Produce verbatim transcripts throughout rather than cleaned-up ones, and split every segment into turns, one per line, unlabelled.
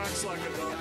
Wax like a dog.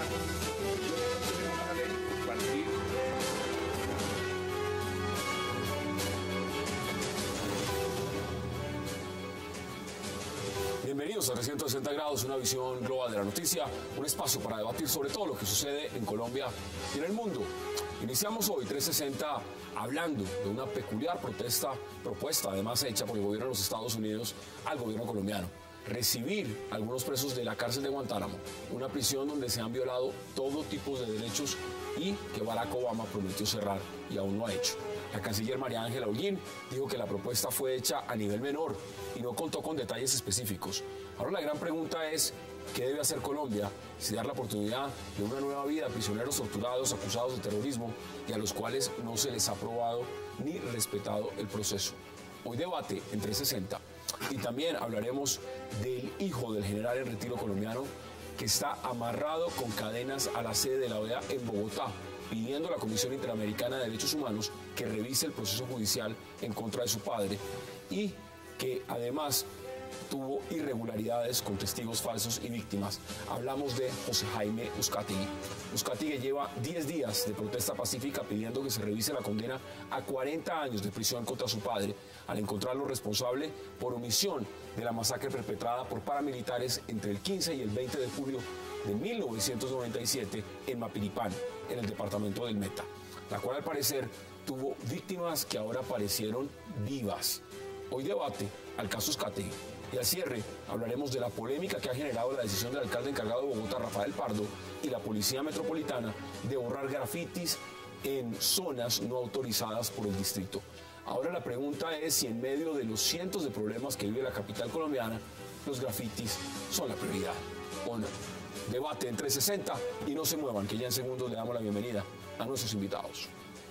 Bienvenidos a trescientos sesenta grados, una visión global de la noticia, un espacio para debatir sobre todo lo que sucede en Colombia y en el mundo. Iniciamos hoy trescientos sesenta hablando de una peculiar protesta, propuesta además hecha por el gobierno de los Estados Unidos al gobierno colombiano. Recibir a algunos presos de la cárcel de Guantánamo, una prisión donde se han violado todo tipo de derechos y que Barack Obama prometió cerrar y aún no ha hecho. La canciller María Ángela Holguín dijo que la propuesta fue hecha a nivel menor y no contó con detalles específicos. Ahora la gran pregunta es, ¿qué debe hacer Colombia si dar la oportunidad de una nueva vida a prisioneros torturados, acusados de terrorismo y a los cuales no se les ha aprobado ni respetado el proceso? Hoy debate en trescientos sesenta y también hablaremos del hijo del general en retiro colombiano que está amarrado con cadenas a la sede de la O E A en Bogotá, pidiendo a la Comisión Interamericana de Derechos Humanos que revise el proceso judicial en contra de su padre y que además tuvo irregularidades con testigos falsos y víctimas. Hablamos de José Jaime Uzcategui. Uzcategui lleva diez días de protesta pacífica pidiendo que se revise la condena a cuarenta años de prisión contra su padre al encontrarlo responsable por omisión de la masacre perpetrada por paramilitares entre el quince y el veinte de julio de mil novecientos noventa y siete en Mapiripán, en el departamento del Meta, la cual al parecer tuvo víctimas que ahora aparecieron vivas. Hoy debate al caso Uzcategui. Y al cierre hablaremos de la polémica que ha generado la decisión del alcalde encargado de Bogotá, Rafael Pardo, y la Policía Metropolitana de borrar grafitis en zonas no autorizadas por el distrito. Ahora la pregunta es si en medio de los cientos de problemas que vive la capital colombiana, los grafitis son la prioridad o no. Debate en trescientos sesenta y no se muevan, que ya en segundos le damos la bienvenida a nuestros invitados.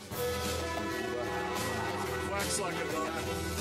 Wax like a dog.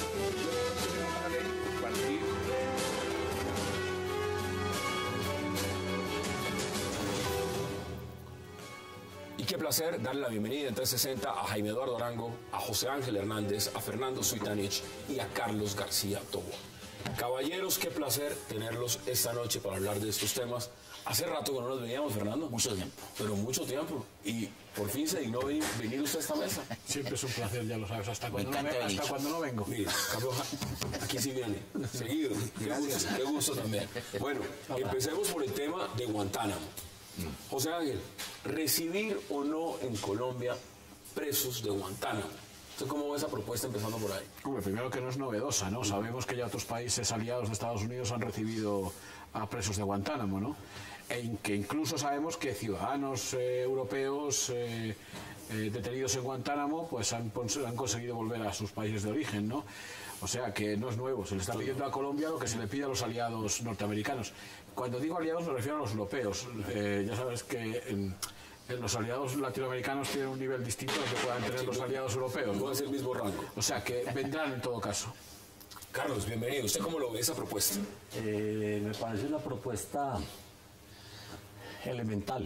Y qué placer darle la bienvenida en trescientos sesenta a Jaime Eduardo Arango, a José Ángel Hernández, a Fernando Suitanich y a Carlos García Tobo. Caballeros, qué placer tenerlos esta noche para hablar de estos temas. Hace rato que no nos veíamos, Fernando.
Mucho tiempo.
Pero mucho tiempo. Y por fin se dignó venir, venir usted a esta mesa.
Siempre es un placer, ya lo sabes, hasta cuando, no,
encanta
me, hasta cuando no vengo.
Mire, Carlos, aquí sí viene. Seguido. Gracias. Qué gusto también. Bueno, empecemos por el tema de Guantánamo. José Ángel, ¿recibir o no en Colombia presos de Guantánamo? ¿Usted cómo ve esa propuesta empezando por ahí?
Hombre, primero que no es novedosa, ¿no? Sabemos que ya otros países aliados de Estados Unidos han recibido a presos de Guantánamo, ¿no? E que incluso sabemos que ciudadanos eh, europeos eh, eh, detenidos en Guantánamo pues han, han conseguido volver a sus países de origen, ¿no? O sea que no es nuevo, se le está pidiendo a Colombia lo que se le pide a los aliados norteamericanos. Cuando digo aliados me refiero a los europeos. Eh, ya sabes que en, en los aliados latinoamericanos tienen un nivel distinto al que puedan tener los aliados europeos,
no es el mismo rango.
O sea que vendrán en todo caso.
Carlos, bienvenido. ¿Usted cómo lo ve esa propuesta?
Eh, me parece una propuesta elemental.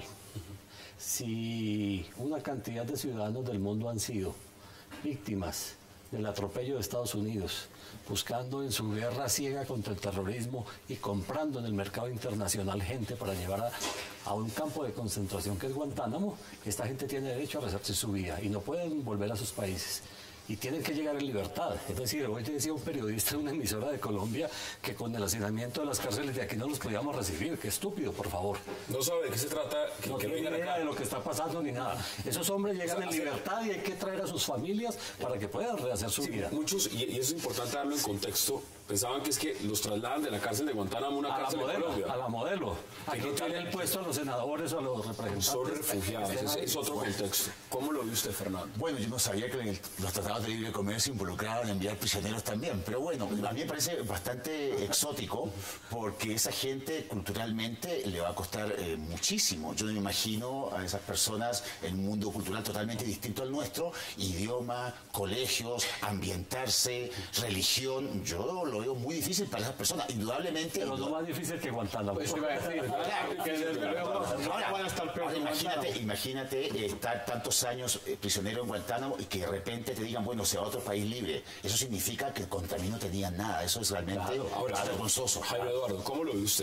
Si una cantidad de ciudadanos del mundo han sido víctimas del atropello de Estados Unidos, buscando en su guerra ciega contra el terrorismo y comprando en el mercado internacional gente para llevar a, a un campo de concentración que es Guantánamo, esta gente tiene derecho a resarcir su vida y no pueden volver a sus países. Y tienen que llegar en libertad. Es decir, hoy te decía un periodista de una emisora de Colombia que con el hacinamiento de las cárceles de aquí no los podíamos recibir. Qué estúpido, por favor.
No sabe de qué se trata. Que,
no
que
tiene idea
acá.
de lo que está pasando ni nada. Esos hombres llegan en libertad y hay que traer a sus familias para que puedan rehacer su
sí,
vida.
Muchos, y, y eso es importante darlo en contexto, pensaban que es que los trasladan de la cárcel de Guantánamo a una
a
cárcel
la modelo,
de Colombia.
A la modelo. Aquí no tienen el puesto a los senadores o a los representantes.
Son refugiados, es, es otro contexto. ¿Cómo lo ve usted, Fernando?
Bueno, yo no sabía que en el, los tratados de libre comercio involucraban enviar prisioneros también, pero bueno, a mí me parece bastante exótico porque esa gente culturalmente le va a costar eh, muchísimo. Yo no me imagino a esas personas en un mundo cultural totalmente distinto al nuestro, idioma, colegios, ambientarse, religión. Yo lo veo muy difícil para esas personas, indudablemente.
Pero no más difícil que Guantánamo.
Eso iba a decir.
Claro,
que desde luego
ahora,
van a estar peor
ahora
que
imagínate,
Guantánamo.
imagínate eh, estar tantos años eh, prisionero en Guantánamo y que de repente te digan, bueno, se va a otro país libre. Eso significa que contra mí no tenían nada. Eso es realmente
Claro, ahora,
vergonzoso.
Jaime Eduardo, ¿cómo lo ve usted?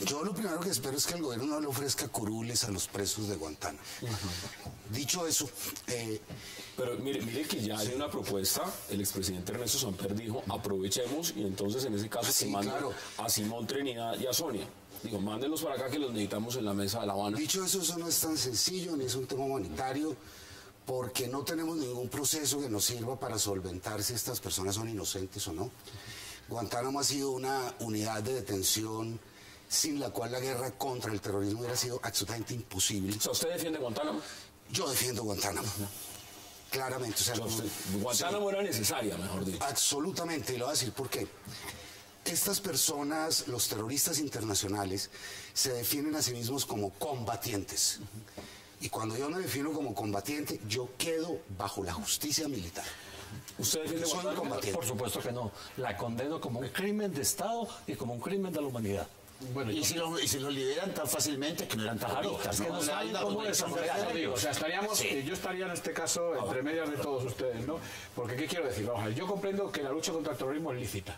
Yo lo primero que espero es que el gobierno no le ofrezca curules a los presos de Guantánamo. Uh-huh. Dicho eso... Eh,
Pero mire, mire que ya hay una propuesta, el expresidente Ernesto Samper dijo, aprovechemos y entonces en ese caso
sí,
se manda
claro.
a Simón Trinidad y a Sonia. Digo, mándenlos para acá que los necesitamos en la mesa de La Habana.
Dicho eso, eso no es tan sencillo, ni es un tema humanitario, porque no tenemos ningún proceso que nos sirva para solventar si estas personas son inocentes o no. Guantánamo ha sido una unidad de detención sin la cual la guerra contra el terrorismo hubiera sido absolutamente imposible.
O sea, ¿usted defiende Guantánamo?
Yo defiendo Guantánamo. Claramente. O sea,
o sea, usted, Guantánamo sí, era necesaria, mejor dicho.
Absolutamente, y lo voy a decir por qué. Estas personas, los terroristas internacionales, se definen a sí mismos como combatientes. Y cuando yo me defino como combatiente, yo quedo bajo la justicia militar.
¿Usted defiende
Soy un combatiente?
Por supuesto que no. La condeno como un crimen de Estado y como un crimen de la humanidad.
Bueno, y, si lo, y si los liberan tan fácilmente que no eran terroristas,
claro,
¿no?
es que no
Hay
saben
una
cómo
contradicción
desarrollar.
real.
O sea, estaríamos,
Sí.
eh, yo estaría en este caso entre medias de todos ustedes, ¿no? Porque, ¿qué quiero decir? Vamos a ver, yo comprendo que la lucha contra el terrorismo es lícita.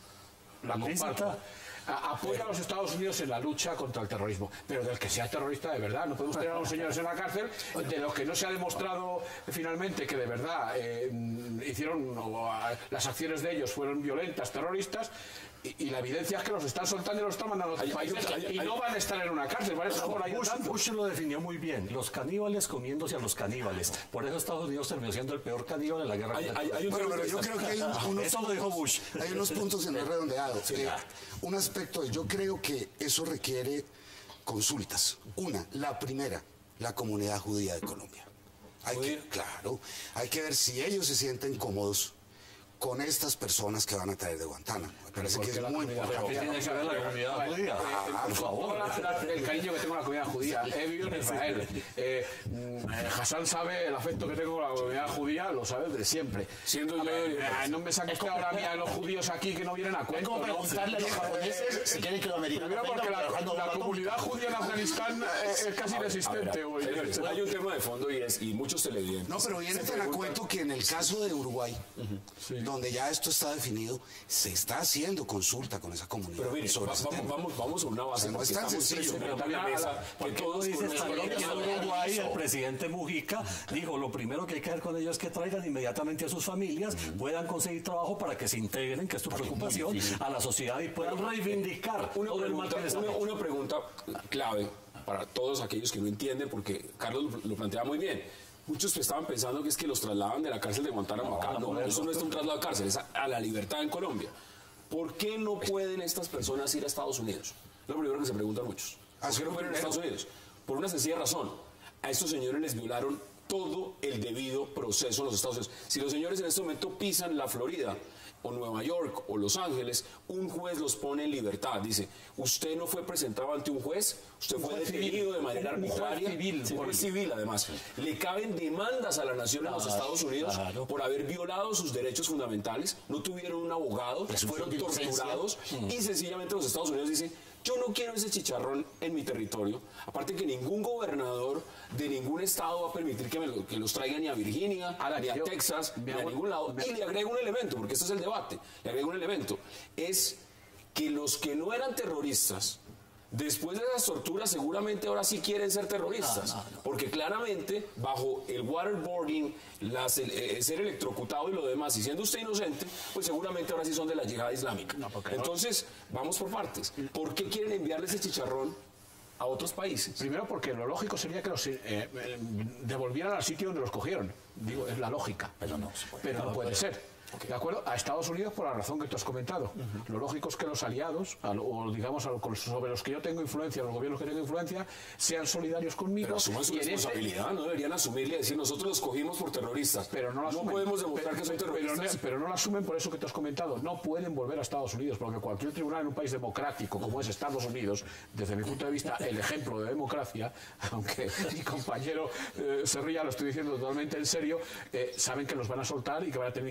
La comparto. A- Apoya a los Estados Unidos en la lucha contra el terrorismo, pero del que sea terrorista de verdad. No podemos tener a los señores en la cárcel de los que no se ha demostrado eh, finalmente que de verdad eh, hicieron, o, a, las acciones de ellos fueron violentas, terroristas, y, y la evidencia es que los están soltando y los están mandando a otros
Hay- hay-
países
hay-
y
hay-
no van a estar en una cárcel, van a estar por ahí
Bush,
tanto.
Bush lo definió muy bien. Los caníbales comiéndose a los caníbales. Por eso Estados Unidos terminó siendo el peor caníbal en la guerra.
Hay,
contra
hay,
el
hay un
Bueno,
tema
pero
que
yo
está-
creo que hay un- unos,
Eso lo dijo Bush.
hay unos puntos que no he redondeado.
Sí,
Eh,
claro.
un aspecto es, yo creo que eso requiere consultas. Una, la primera, la comunidad judía de Colombia. Hay que, claro, hay que ver si ellos se sienten cómodos con estas personas que van a traer de Guantánamo. Me parece que es muy importante.
¿Qué tiene que ver la comunidad judía? Por favor.
La- la- el cariño que tengo a la comunidad judía. He vivido en Israel. Eh, mm, eh, Hassan sabe el afecto que tengo con la comunidad judía, lo sabe desde siempre.
Siendo yo-
Eh, no me saques usted ahora a mí a los judíos aquí que no vienen a
Es
cuento.
como
¿no?
preguntarle a los japoneses si quieren que los americanos
Primero porque
vengan
la,
trabajando
la
bomba
comunidad
atómica.
judía en Afganistán eh, es casi
A ver,
inexistente.
a ver,
güey.
señores, hay un tema de fondo y es, y muchos televidentes.
No, pero viene
se
tan a
preguntan-
cuento que en el caso de Uruguay, donde ya esto está definido, se está haciendo consulta con esa comunidad.
Pero mire,
sobre
va-
ese
vamos,
tema.
vamos, vamos a una base.
O sea, no es
porque
tan
estamos
sencillo.
presionando
Pero
en la
también
mesa
a la-
que
¿Por qué
todos
no dices
conocen
también que en
Colombia.
Uruguay el presidente Mujica dijo lo primero que hay que hacer con ellos es que traigan inmediatamente a sus familias, puedan conseguir trabajo para que se integren, que es tu preocupación, a la sociedad y puedan reivindicar
Una
todo el mal
pregunta,
que les han
una,
hecho.
una pregunta clave para todos aquellos que no entienden, porque Carlos lo, lo plantea muy bien. Muchos estaban pensando que es que los trasladan de la cárcel de Guantánamo acá. No, no, eso no es un traslado de cárcel, es a, a la libertad en Colombia. ¿Por qué no pueden estas personas ir a Estados Unidos? Es lo primero que se preguntan muchos. ¿Por qué no pueden ir a Estados Unidos? Por una sencilla razón. A estos señores les violaron todo el debido proceso en los Estados Unidos. Si los señores en este momento pisan la Florida, o Nueva York, o Los Ángeles, un juez los pone en libertad. Dice, usted no fue presentado ante un juez, usted fue
juez
detenido
civil.
de manera
Un juez
arbitraria.
civil,
Un juez
por-
civil, además. Le caben demandas a la nación en los
Claro,
Estados Unidos
claro.
por haber violado sus derechos fundamentales, no tuvieron un abogado, fueron
de inocencia.
torturados y sencillamente los Estados Unidos dicen, yo no quiero ese chicharrón en mi territorio. Aparte que ningún gobernador de ningún estado va a permitir que, me lo- que los traigan ni a Virginia,
Ahora,
ni a
yo-
Texas,
me
ni a
hago-
ningún lado.
me-
Y le agrego un elemento, porque este es el debate, le agrego un elemento, es que los que no eran terroristas, después de esas torturas seguramente ahora sí quieren ser terroristas,
No, no, no.
porque claramente bajo el waterboarding, las, el, eh, ser electrocutado y lo demás, y siendo usted inocente, pues seguramente ahora sí son de la yihad islámica.
No, porque no.
Entonces, vamos por partes. ¿Por qué quieren enviarle ese chicharrón a otros países?
Primero porque lo lógico sería que los eh, eh, devolvieran al sitio donde los cogieron. Digo, es la lógica.
Pero no se puede.
Pero no puede ser. ¿De acuerdo? A Estados Unidos por la razón que tú has comentado. Lo lógico es que los aliados, a lo- o digamos a lo- con- sobre los que yo tengo influencia, los gobiernos que tengo influencia, sean solidarios conmigo.
Pero asuman su
y en este-
responsabilidad, no deberían asumirle y decir nosotros los cogimos por terroristas.
pero no lo asumen.
podemos demostrar
Pero-
que son
pero-
terroristas.
Pero, pero no lo asumen por eso que te has comentado. No pueden volver a Estados Unidos, porque cualquier tribunal en un país democrático como es Estados Unidos, desde mi punto de vista, el ejemplo de democracia, aunque mi compañero eh, se ría, lo estoy diciendo totalmente en serio, eh, saben que los van a soltar y que van a tener que indemnizar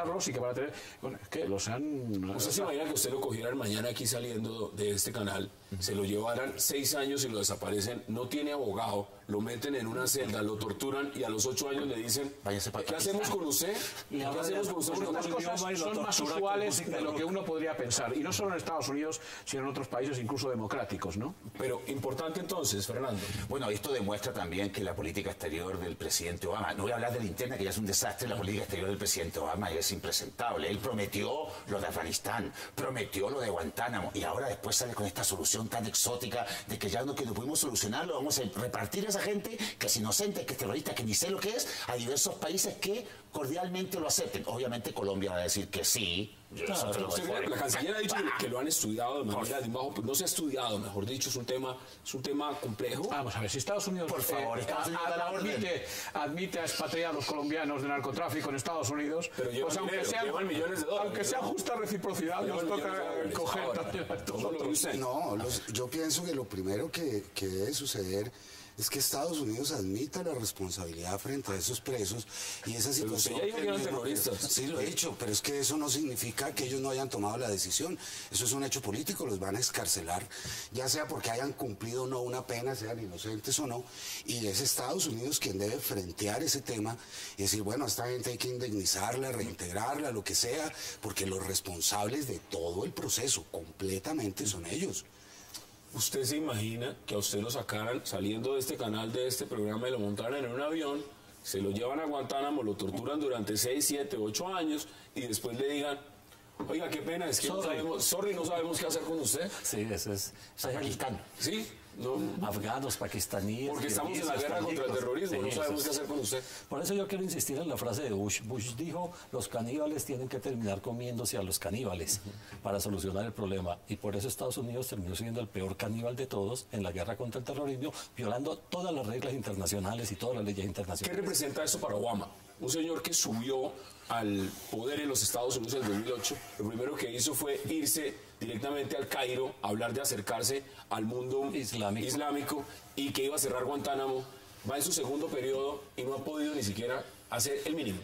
encerrarlos y que van a tener... Bueno, es que los han...
¿Usted se imagina que usted lo cogieran mañana aquí saliendo de este canal, se lo llevaran seis años y lo desaparecen, no tiene abogado, lo meten en una celda, lo torturan y a los ocho años le dicen,
Váyase para
¿qué hacemos con usted? ¿Qué hacemos con usted?
Unas cosas son más usuales de lo que uno podría pensar, y no solo en Estados Unidos, sino en otros países incluso democráticos, ¿no?
Pero importante entonces, Fernando.
Bueno, esto demuestra también que la política exterior del presidente Obama, no voy a hablar de la interna, que ya es un desastre, la política exterior del presidente Obama es impresentable. Él prometió lo de Afganistán, prometió lo de Guantánamo, y ahora después sale con esta solución tan exótica de que ya no, que no pudimos solucionarlo, vamos a repartir a esa gente que es inocente, que es terrorista, que ni sé lo que es, a diversos países que cordialmente lo acepten. Obviamente Colombia va a decir que sí.
Claro, pero usted, la canciller ha dicho que lo han estudiado de manera de bajo, no se ha estudiado, mejor dicho, es un tema, es un tema complejo.
Vamos a ver, si Estados Unidos,
por favor,
eh,
Estados Unidos da la
admite, admite a expatriados colombianos de narcotráfico en Estados Unidos,
pero
pues aunque
dinero,
sean,
llevan millones de dólares,
aunque sea justa reciprocidad, nos toca coger también a nosotros.
No, los, yo pienso que lo primero que, que debe suceder es que Estados Unidos admita la responsabilidad frente a esos presos y esa situación...
Pero usted ya dijo que eran terroristas.
Sí, lo he dicho, pero es que eso no significa que ellos no hayan tomado la decisión. Eso es un hecho político, los van a excarcelar, ya sea porque hayan cumplido o no una pena, sean inocentes o no, y es Estados Unidos quien debe frentear ese tema y decir, bueno, a esta gente hay que indemnizarla, reintegrarla, lo que sea, porque los responsables de todo el proceso completamente son ellos.
¿Usted se imagina que a usted lo sacaran saliendo de este canal, de este programa, y lo montaran en un avión, se lo llevan a Guantánamo, lo torturan durante seis, siete, ocho años y después le digan, oiga, qué pena, es que
sorry.
no sabemos, sorry, no sabemos qué hacer con usted?
Sí, eso es... Eso es
Pakistán.
Sí, no,
afganos, pakistaníes...
porque estamos en la
kirguises,
guerra contra el
tayikos.
terrorismo,
Sí,
no
eso
sabemos
es.
qué hacer con usted.
Por eso yo quiero insistir en la frase de Bush. Bush dijo, los caníbales tienen que terminar comiéndose a los caníbales para solucionar el problema. Y por eso Estados Unidos terminó siendo el peor caníbal de todos en la guerra contra el terrorismo, violando todas las reglas internacionales y todas las leyes
¿Qué
internacionales.
representa eso para Obama? Un señor que subió al poder en los Estados Unidos en el dos mil ocho, lo primero que hizo fue irse directamente al Cairo, a hablar de acercarse al mundo
Islámico.
islámico y que iba a cerrar Guantánamo. Va en su segundo periodo y no ha podido ni siquiera hacer el mínimo.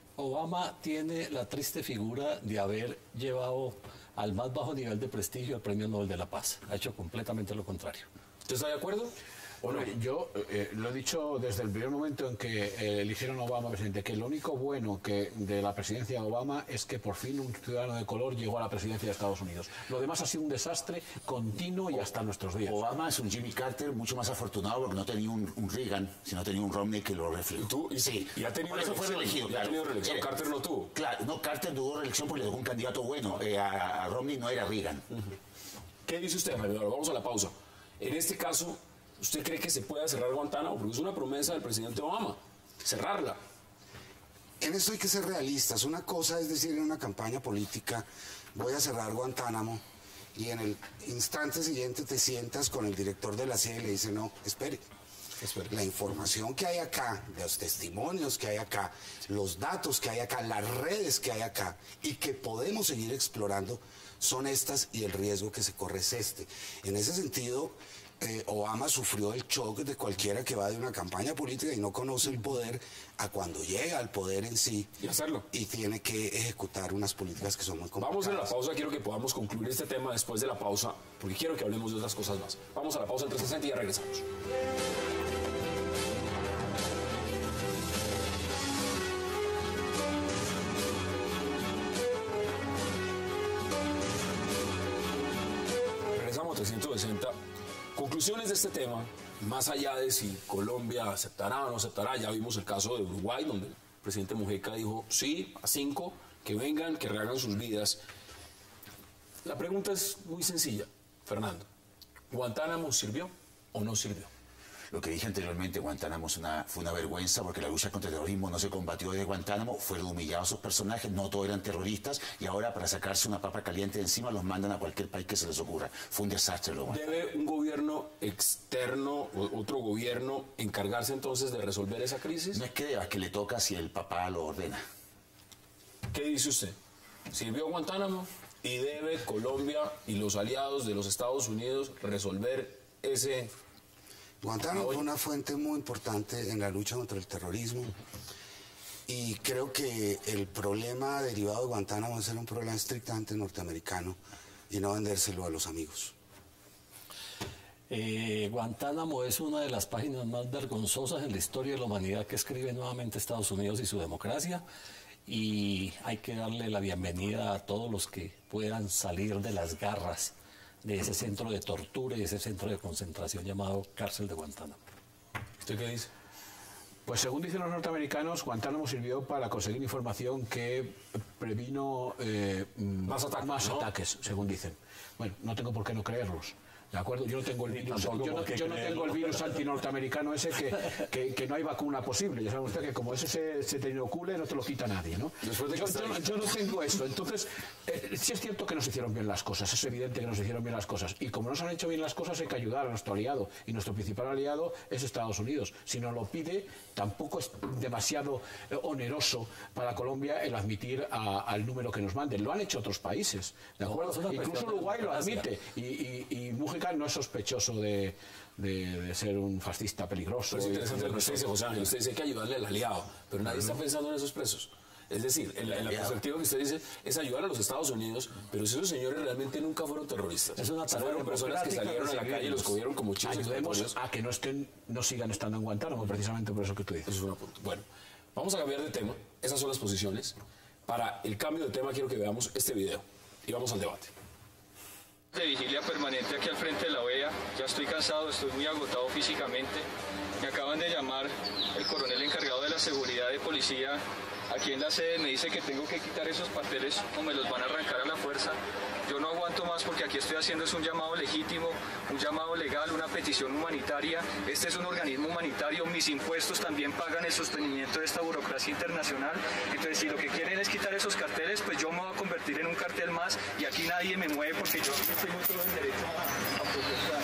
Obama tiene la triste figura de haber llevado al más bajo nivel de prestigio el Premio Nobel de la Paz. Ha hecho completamente lo contrario.
¿Usted está de acuerdo?
Bueno, yo eh, lo he dicho desde el primer momento en que eh, eligieron a Obama presidente, que lo único bueno que de la presidencia de Obama es que por fin un ciudadano de color llegó a la presidencia de Estados Unidos. Lo demás ha sido un desastre continuo y hasta nuestros días.
Obama es un Jimmy Carter mucho más afortunado porque no tenía un, un Reagan, sino tenía un Romney que lo reflejó.
¿Y tú? Y,
Sí,
y ha tenido
por eso fue
reelección,
reelegido.
y ha
Claro.
tenido reelección.
Mire,
Carter no tuvo.
Claro, no, Carter tuvo reelección porque le tocó un candidato bueno. Eh, a, a Romney no era Reagan.
¿Qué dice usted, Jaime? Ahora vamos a la pausa. En este caso, ¿usted cree que se pueda cerrar Guantánamo? Porque es una promesa del presidente Obama, cerrarla.
En esto hay que ser realistas. Una cosa es decir en una campaña política, voy a cerrar Guantánamo, y en el instante siguiente te sientas con el director de la C I A y le dice, no, espere.
Espere.
La información que hay acá, los testimonios que hay acá, los datos que hay acá, las redes que hay acá y que podemos seguir explorando son estas y el riesgo que se corre es este. En ese sentido, eh, Obama sufrió el shock de cualquiera que va de una campaña política y no conoce el poder a cuando llega al poder en sí.
Y hacerlo.
Y tiene que ejecutar unas políticas que son muy complicadas.
Vamos a la pausa, quiero que podamos concluir este tema después de la pausa, porque quiero que hablemos de otras cosas más. Vamos a la pausa en trescientos sesenta y ya regresamos. Regresamos a trescientos sesenta. Conclusiones de este tema, más allá de si Colombia aceptará o no aceptará, ya vimos el caso de Uruguay, donde el presidente Mujica dijo sí a cinco, que vengan, que rehagan sus vidas. La pregunta es muy sencilla, Fernando. ¿Guantánamo sirvió o no sirvió?
Lo que dije anteriormente, Guantánamo es una, fue una vergüenza porque la lucha contra el terrorismo no se combatió desde Guantánamo, fueron humillados sus personajes, no todos eran terroristas, y ahora para sacarse una papa caliente de encima los mandan a cualquier país que se les ocurra. Fue un desastre lo Guantánamo.
¿Debe un gobierno externo o otro gobierno encargarse entonces de resolver esa crisis?
No es que deba, que le toca si el papá lo ordena.
¿Qué dice usted? ¿Sirvió Guantánamo y debe Colombia y los aliados de los Estados Unidos resolver ese...
Guantánamo fue una fuente muy importante en la lucha contra el terrorismo. Y creo que el problema derivado de Guantánamo es ser un problema estrictamente norteamericano y no vendérselo a los amigos.
Eh, Guantánamo es una de las páginas más vergonzosas en la historia de la humanidad que escribe nuevamente Estados Unidos y su democracia, y hay que darle la bienvenida a todos los que puedan salir de las garras de ese centro de tortura y ese centro de concentración llamado cárcel de Guantánamo.
¿Usted qué dice?
Pues según dicen los norteamericanos, Guantánamo sirvió para conseguir información que previno eh,
Más ataques,
más
¿no?
ataques, según dicen. Bueno, no tengo por qué no creerlos. ¿De acuerdo? Yo no tengo el virus, yo
tampoco
no,
por qué
yo no
creerlo.
tengo el virus antinorteamericano ese que, que, que no hay vacuna posible. Ya sabe usted que como ese se, se te inocule, no te lo quita nadie, ¿no?
Después de que
Yo,
está
yo,
ahí.
yo no tengo eso. Entonces, eh, sí es cierto que nos hicieron bien las cosas, es evidente que nos hicieron bien las cosas. Y como nos han hecho bien las cosas, hay que ayudar a nuestro aliado. Y nuestro principal aliado es Estados Unidos. Si nos lo pide, tampoco es demasiado eh, oneroso para Colombia el admitir a- al número que nos manden. Lo han hecho otros países, ¿de
No,
acuerdo?
es una
Incluso
cuestión de
Uruguay lo
democracia.
admite. Y, y, y Mújica no es sospechoso de, de, de ser un fascista peligroso.
Pero es
y-
interesante lo que usted dice, José Ángel. Usted dice que hay que ayudarle al aliado, pero nadie está pensando en esos presos. Es decir, en la, en la perspectiva que usted dice es ayudar a los Estados Unidos, pero si esos señores realmente nunca fueron terroristas.
Es una
O sea,
tarea
fueron personas que
democrática
salieron a la calle y los
recibirlos.
cogieron como chivos
Ayudemos
expiatorios.
a que no estén, no sigan estando en Guantánamo, precisamente por eso que tú dices.
Eso es un apunte. Bueno, vamos a cambiar de tema. Esas son las posiciones. Para el cambio de tema quiero que veamos este video y vamos al debate.
De vigilia permanente aquí al frente de la O E A, ya estoy cansado, estoy muy agotado físicamente. Me acaban de llamar el coronel encargado de la seguridad de policía aquí en la sede, me dice que tengo que quitar esos papeles o me los van a arrancar a la fuerza. Yo no aguanto más porque aquí estoy haciendo es un llamado legítimo, un llamado legal, una petición humanitaria. Este es un organismo humanitario, mis impuestos también pagan el sostenimiento de esta burocracia internacional. Entonces, si lo que quieren es quitar esos carteles, pues yo me voy a convertir en un cartel más y aquí nadie me mueve porque yo tengo todo el derecho a, a protestar.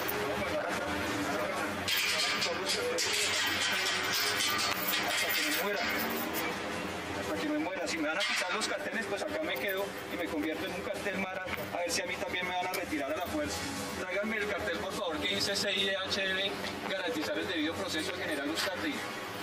Hasta que me muera. Hasta que me muera. Si me van a quitar los carteles, pues acá me quedo y me convierto en un cartel mara, a ver si a mí también me van a retirar a la fuerza. Tráiganme el cartel, por favor, que dice C I D H debe garantizar el debido proceso del general Uzcategui.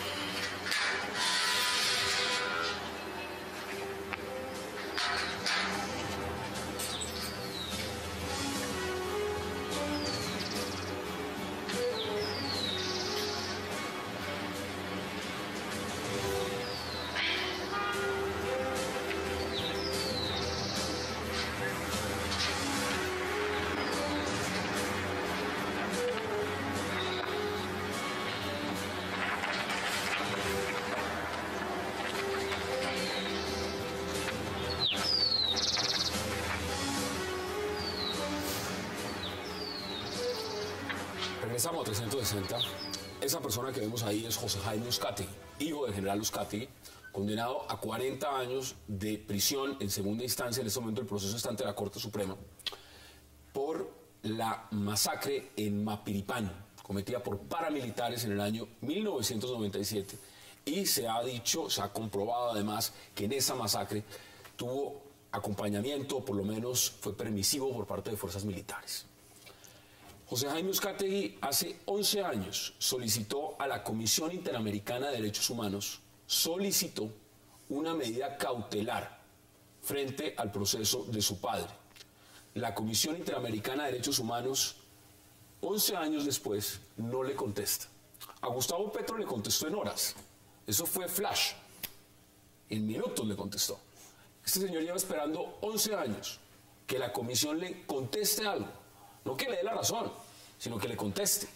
Regresamos a trescientos sesenta. Esa persona que vemos ahí es José Jaime Uzcategui, hijo del general Uzcategui, condenado a cuarenta años de prisión en segunda instancia. En este momento el proceso está ante la Corte Suprema por la masacre en Mapiripán, cometida por paramilitares en el año mil novecientos noventa y siete. Y se ha dicho, se ha comprobado además que en esa masacre tuvo acompañamiento, o por lo menos fue permisivo por parte de fuerzas militares. José Jaime Uzcategui hace once años solicitó a la Comisión Interamericana de Derechos Humanos, solicitó una medida cautelar frente al proceso de su padre. La Comisión Interamericana de Derechos Humanos, once años después, no le contesta. A Gustavo Petro le contestó en horas. Eso fue flash. En minutos le contestó. Este señor lleva esperando once años que la comisión le conteste algo. No que le dé la razón, sino que le conteste.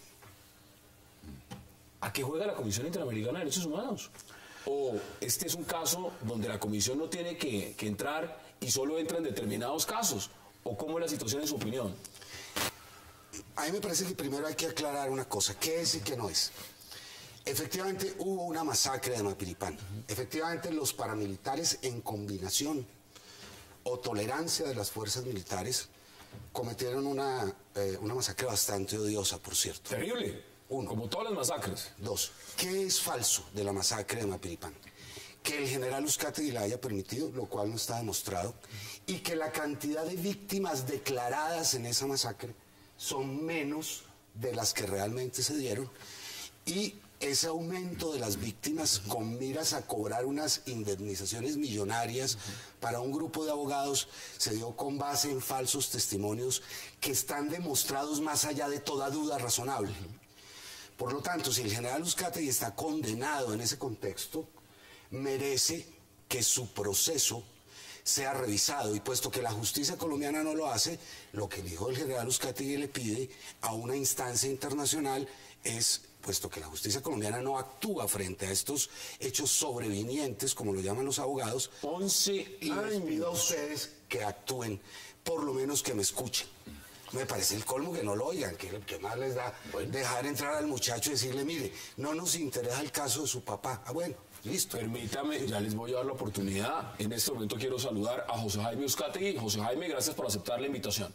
¿A qué juega la Comisión Interamericana de Derechos Humanos? ¿O este es un caso donde la comisión no tiene que, que entrar y solo entra en determinados casos? ¿O cómo es la situación en su opinión?
A mí me parece que primero hay que aclarar una cosa, ¿qué es y qué no es? Efectivamente hubo una masacre de Mapiripán. Efectivamente los paramilitares en combinación o tolerancia de las fuerzas militares cometieron una, eh, una masacre bastante odiosa, por cierto.
Terrible.
Uno.
Como todas las masacres.
Dos, ¿qué es falso de la masacre de Mapiripán? Que el general Uzcategui la haya permitido, lo cual no está demostrado, y que la cantidad de víctimas declaradas en esa masacre son menos de las que realmente se dieron, y ese aumento de las víctimas con miras a cobrar unas indemnizaciones millonarias para un grupo de abogados se dio con base en falsos testimonios que están demostrados más allá de toda duda razonable. Por lo tanto, si el general Uzcategui está condenado en ese contexto, merece que su proceso sea revisado, y puesto que la justicia colombiana no lo hace, lo que el hijo del general Uzcategui le pide a una instancia internacional es, puesto que la justicia colombiana no actúa frente a estos hechos sobrevinientes, como lo llaman los abogados,
once
y les
años.
pido a ustedes que actúen, por lo menos que me escuchen. Me parece el colmo que no lo oigan, que, que más les da dejar entrar al muchacho y decirle, mire, no nos interesa el caso de su papá. Ah, bueno, listo.
Permítame, ya les voy a dar la oportunidad. En este momento quiero saludar a José Jaime Uzcategui. José Jaime, gracias por aceptar la invitación.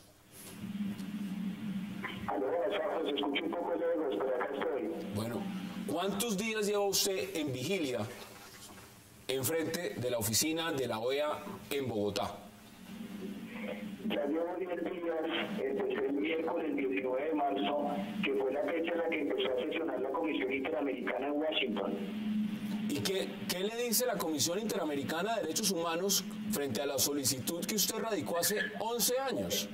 Aló, se escucha un poco lejos, pero acá estoy.
Bueno, ¿cuántos días lleva usted en vigilia enfrente de la oficina de la O E A en Bogotá?
Ya llevo diez días, empecé el miércoles diecinueve de marzo, que fue la fecha en la que empezó a sesionar la Comisión Interamericana en Washington.
¿Y qué, qué le dice la Comisión Interamericana de Derechos Humanos frente a la solicitud que usted radicó hace once años?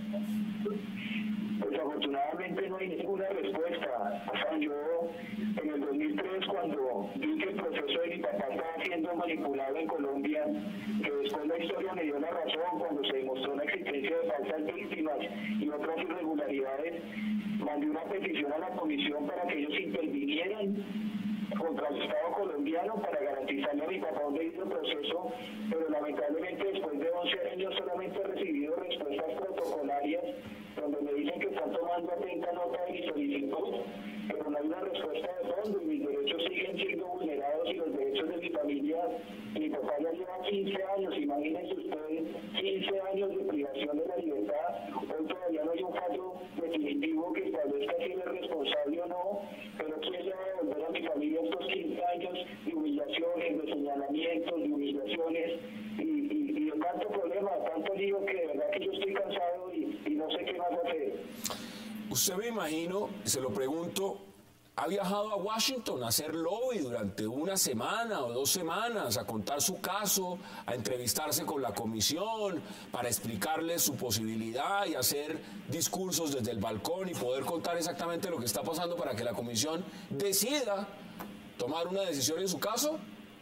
Pues afortunadamente no hay ninguna respuesta. O sea, yo en el dos mil tres, cuando vi que el proceso de mi papá estaba siendo manipulado en Colombia, que después la historia me dio la razón cuando se demostró la existencia de falsas víctimas y otras irregularidades, mandé una petición a la comisión para que ellos intervinieran contra el Estado colombiano para garantizarle a mi papá un debido proceso, pero lamentablemente después de once años solamente he recibido respuestas protocolarias donde me dicen que están tomando atenta nota de mi solicitud, pero no hay una respuesta de fondo y mis derechos siguen siendo vulnerados y los derechos de mi familia. Mi papá ya lleva quince años, imagínense ustedes, quince años de privación de la libertad. Hoy todavía no hay un fallo definitivo que establezca quién es responsable o no, pero quién le va a devolver a mi familia estos quince años de humillaciones, de señalamientos, de humillaciones y, y, y de tanto problema, de tanto lío que de verdad que yo estoy cansado y, y no sé qué más hacer.
Usted, me imagino, se lo pregunto, ¿ha viajado a Washington a hacer lobby durante una semana o dos semanas, a contar su caso, a entrevistarse con la comisión, para explicarles su posibilidad y hacer discursos desde el balcón y poder contar exactamente lo que está pasando para que la comisión decida tomar una decisión en su caso?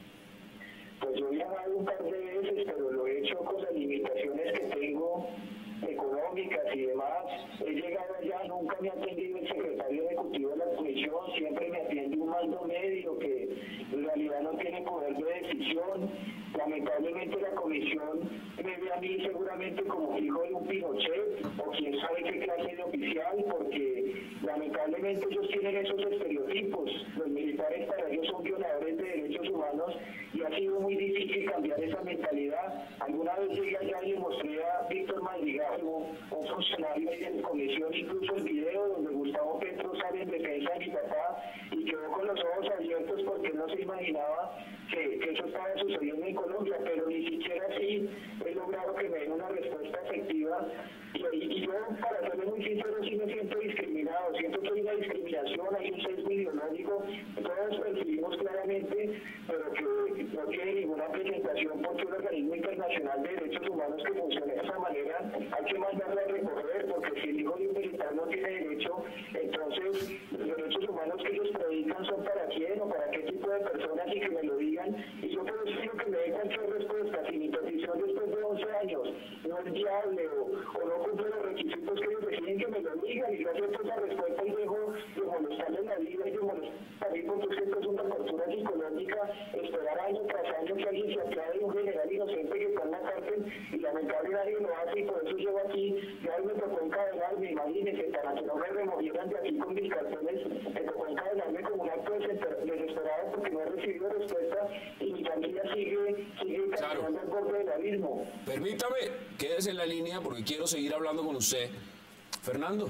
Pues yo he viajado un par de veces, pero lo he hecho con las limitaciones que tengo económicas y demás. He llegado allá, nunca me ha atendido el secretario ejecutivo de la comisión, siempre me atiende un mando medio que en realidad no tiene poder de decisión. Lamentablemente la comisión me ve a mí seguramente como hijo de un Pinochet o quién sabe qué clase de oficial, porque lamentablemente ellos tienen esos estereotipos. Los militares para ellos son violadores de derechos humanos y ha sido muy difícil cambiar esa mentalidad. Alguna vez llegué allá y le mostré a Víctor Madrigal, un funcionario de la comisión, incluso el video donde Gustavo Petro sale en defensa de mi papá y quedó con los ojos abiertos porque no se imaginaba que, que eso estaba sucediendo en Colombia, pero ni siquiera así he logrado que me den una respuesta efectiva. Y, y yo, para serle muy sincero, sí me siento discriminado, siento que hay una discriminación, hay un sesgo ideológico, todos percibimos claramente, pero que no tiene ninguna presentación porque un organismo internacional de derechos humanos que funcione de esa manera, hay que mandarlo a recorrer, porque si el hijo de un militar no tiene derecho, entonces los derechos humanos que ellos predican son para quién o para qué tipo de personas, y que me lo digan. Y yo por eso quiero que me den cualquier respuesta. Si mi petición después de once años no es viable o, o no cumple los requisitos que ellos deciden, que me lo digan, y yo acepto esa respuesta y dejo de molestarle la vida y de molestar a mí, porque esto es una tortura psicológica, esperar año tras año que alguien se atreve de un general inocente que está en la cárcel y lamentablemente nadie lo hace, y por eso llego aquí. Ya hoy me tocó encadenarme, imagínense, para que no me removieran de aquí con mis cartones, me tocó encadenarme como un acto desesperado porque no he recibido respuesta y mi familia sigue, sigue
Claro.
caminando al borde del abismo.
Permítame, quédese en la línea porque quiero seguir hablando con usted. Fernando,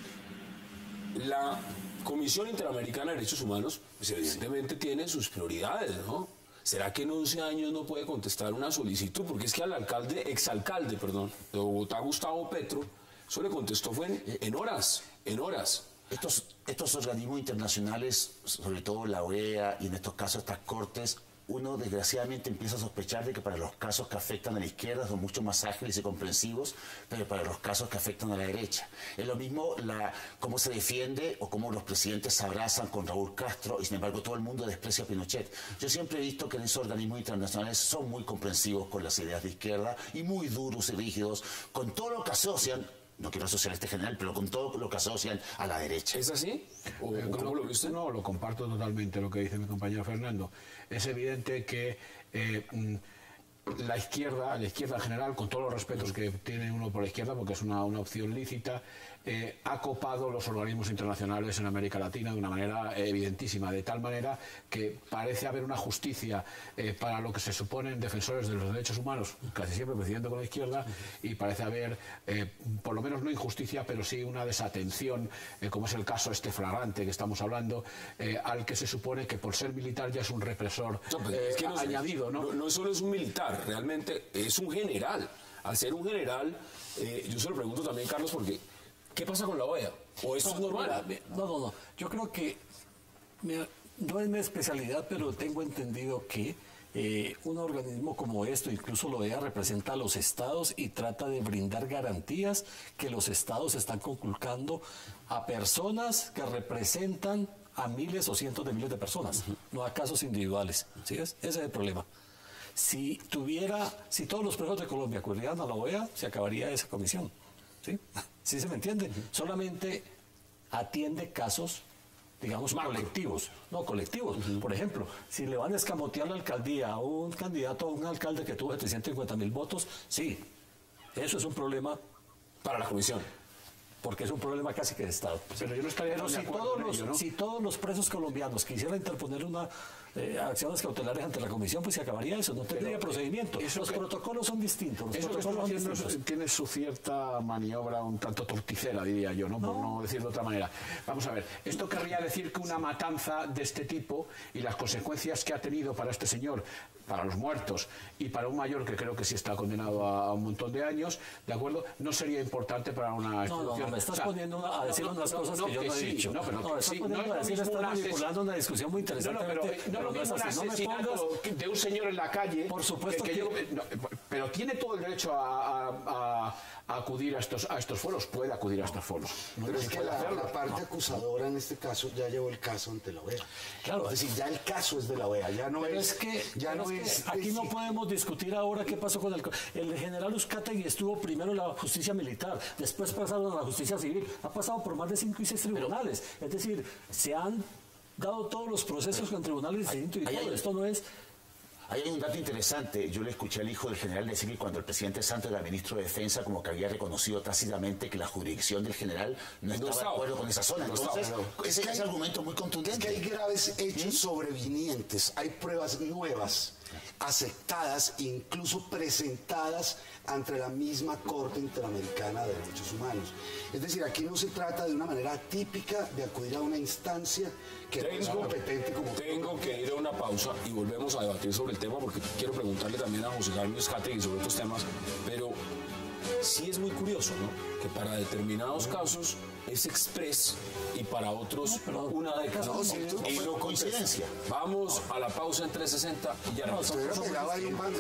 la Comisión Interamericana de Derechos Humanos, pues evidentemente tiene sus prioridades, ¿no? ¿Será que en once años no puede contestar una solicitud? Porque es que al alcalde, exalcalde, perdón, de Bogotá, Gustavo Petro, eso le contestó fue en, en horas, en horas.
Estos, estos organismos internacionales, sobre todo la O E A y en estos casos estas cortes, uno desgraciadamente empieza a sospechar de que para los casos que afectan a la izquierda son mucho más ágiles y comprensivos, pero para los casos que afectan a la derecha. Es lo mismo la, cómo se defiende o cómo los presidentes se abrazan con Raúl Castro y sin embargo todo el mundo desprecia a Pinochet. Yo siempre he visto que en esos organismos internacionales son muy comprensivos con las ideas de izquierda y muy duros y rígidos con todo lo que asocian. No quiero asociar a este general, pero con todo lo que asocian a la derecha.
¿Es así? ¿O
Eh,
cómo lo viste?
No, lo comparto totalmente lo que dice mi compañero Fernando. Es evidente que eh, mm, la izquierda, la izquierda en general, con todos los respetos que tiene uno por la izquierda, porque es una, una opción lícita, eh, ha copado los organismos internacionales en América Latina de una manera eh, evidentísima, de tal manera que parece haber una justicia eh, para lo que se suponen defensores de los derechos humanos, casi siempre presidiendo con la izquierda, y parece haber, eh, por lo menos no injusticia, pero sí una desatención, eh, como es el caso este flagrante que estamos hablando, eh, al que se supone que por ser militar ya es un represor
No, pero
eh,
es que no,
añadido, ¿no?
No, no solo es un militar, realmente es un general. Al ser un general, eh, yo se lo pregunto también, Carlos, porque ¿qué pasa con la O E A? ¿O esto es normal?
Mira, no, no, no. Yo creo que mira, no es mi especialidad, pero tengo entendido que eh, un organismo como esto, incluso la O E A, representa a los estados y trata de brindar garantías que los estados están conculcando a personas que representan a miles o cientos de miles de personas, uh-huh. no a casos individuales. ¿Sí ves? Ese es el problema. Si tuviera, si todos los presos de Colombia acudieran a la O E A, se acabaría esa comisión. ¿Sí? ¿Sí se me entiende? Uh-huh. Solamente atiende casos, digamos, Marco. colectivos. No, colectivos. Uh-huh. Por ejemplo, si le van a escamotear la alcaldía a un candidato, a un alcalde que tuvo setecientos cincuenta mil votos, sí, eso es un problema
para la comisión.
Porque es un problema casi que de Estado.
Pero yo no estaría
Pero
de
si
acuerdo
todos,
con
los,
ello, ¿no?
si todos los presos colombianos quisieran interponer una eh, acciones cautelares ante la comisión, pues se acabaría eso, no tendría
Pero,
procedimiento.
Eso
los
que,
protocolos son distintos. Los
eso
protocolos
que
son
haciendo
distintos.
tiene su cierta maniobra un tanto torticera, diría yo, ¿no? Por no. no decirlo de otra manera. Vamos a ver, esto querría decir que una matanza de este tipo y las consecuencias que ha tenido para este señor, para los muertos y para un mayor que creo que sí está condenado a, a un montón de años, ¿de acuerdo? No sería importante para una
institución. No, no, no, me estás o sea, poniendo una, a decir no, unas no, cosas no, que yo no he sí, dicho. No, pero no, estás sí, poniendo no a decir, estás manipulando una discusión muy interesante.
No, no, pero, no, no, no, no, no me pongas de un señor en la calle.
Por supuesto que, que, que
yo, no, pero tiene todo el derecho a, a, a, a acudir a estos a estos foros, puede acudir a estos foros.
No, pero es que la, la parte no. acusadora en este caso ya llevó el caso ante la O E A.
Claro,
es decir, ya el caso es de la O E A, ya no
pero
es,
es que
ya no
es,
es
que aquí no podemos discutir ahora qué pasó con el el general Uzcategui. Estuvo primero en la justicia militar, después pasaron a la justicia civil, ha pasado por más de cinco y seis tribunales, es decir, se han dado todos los procesos con tribunales distintos y todo. Hay, esto no es.
Hay un dato interesante. Yo le escuché al hijo del general decir que cuando el presidente Santos era ministro de Defensa, como que había reconocido tácitamente que la jurisdicción del general no estaba no de acuerdo con esa zona. Entonces, no, no. ese es, es un argumento muy contundente.
Es que hay graves hechos ¿Mm? sobrevinientes, hay pruebas nuevas, aceptadas, incluso presentadas ante la misma Corte Interamericana de Derechos Humanos. Es decir, aquí no se trata de una manera típica de acudir a una instancia que
tengo,
no es competente como...
Tengo que ir a una pausa y volvemos a debatir sobre el tema porque quiero preguntarle también a José Jaime Uzcategui sobre otros temas, pero sí es muy curioso, ¿no? Que para determinados casos es express y para otros no, una década.
No, sí, no,
y no coincidencia. Vamos a la pausa en trescientos sesenta y ya no,
regresamos.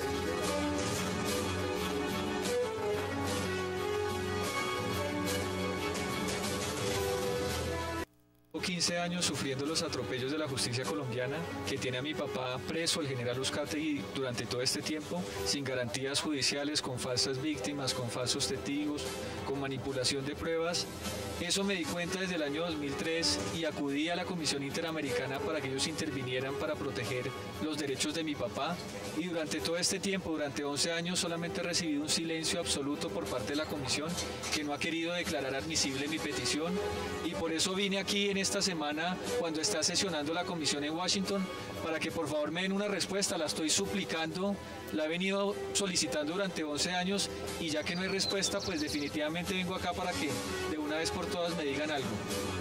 quince años sufriendo los atropellos de la justicia colombiana, que tiene a mi papá preso, el general Uzcategui, durante todo este tiempo, sin garantías judiciales, con falsas víctimas, con falsos testigos, con manipulación de pruebas. Eso me di cuenta desde el año dos mil tres y acudí a la Comisión Interamericana para que ellos intervinieran para proteger los derechos de mi papá. Y durante todo este tiempo, durante once años, solamente he recibido un silencio absoluto por parte de la Comisión, que no ha querido declarar admisible mi petición. Y por eso vine aquí en esta semana, cuando está sesionando la Comisión en Washington, para que por favor me den una respuesta. La estoy suplicando, la he venido solicitando durante once años y ya que no hay respuesta, pues definitivamente vengo acá para que de una vez por todas me digan algo.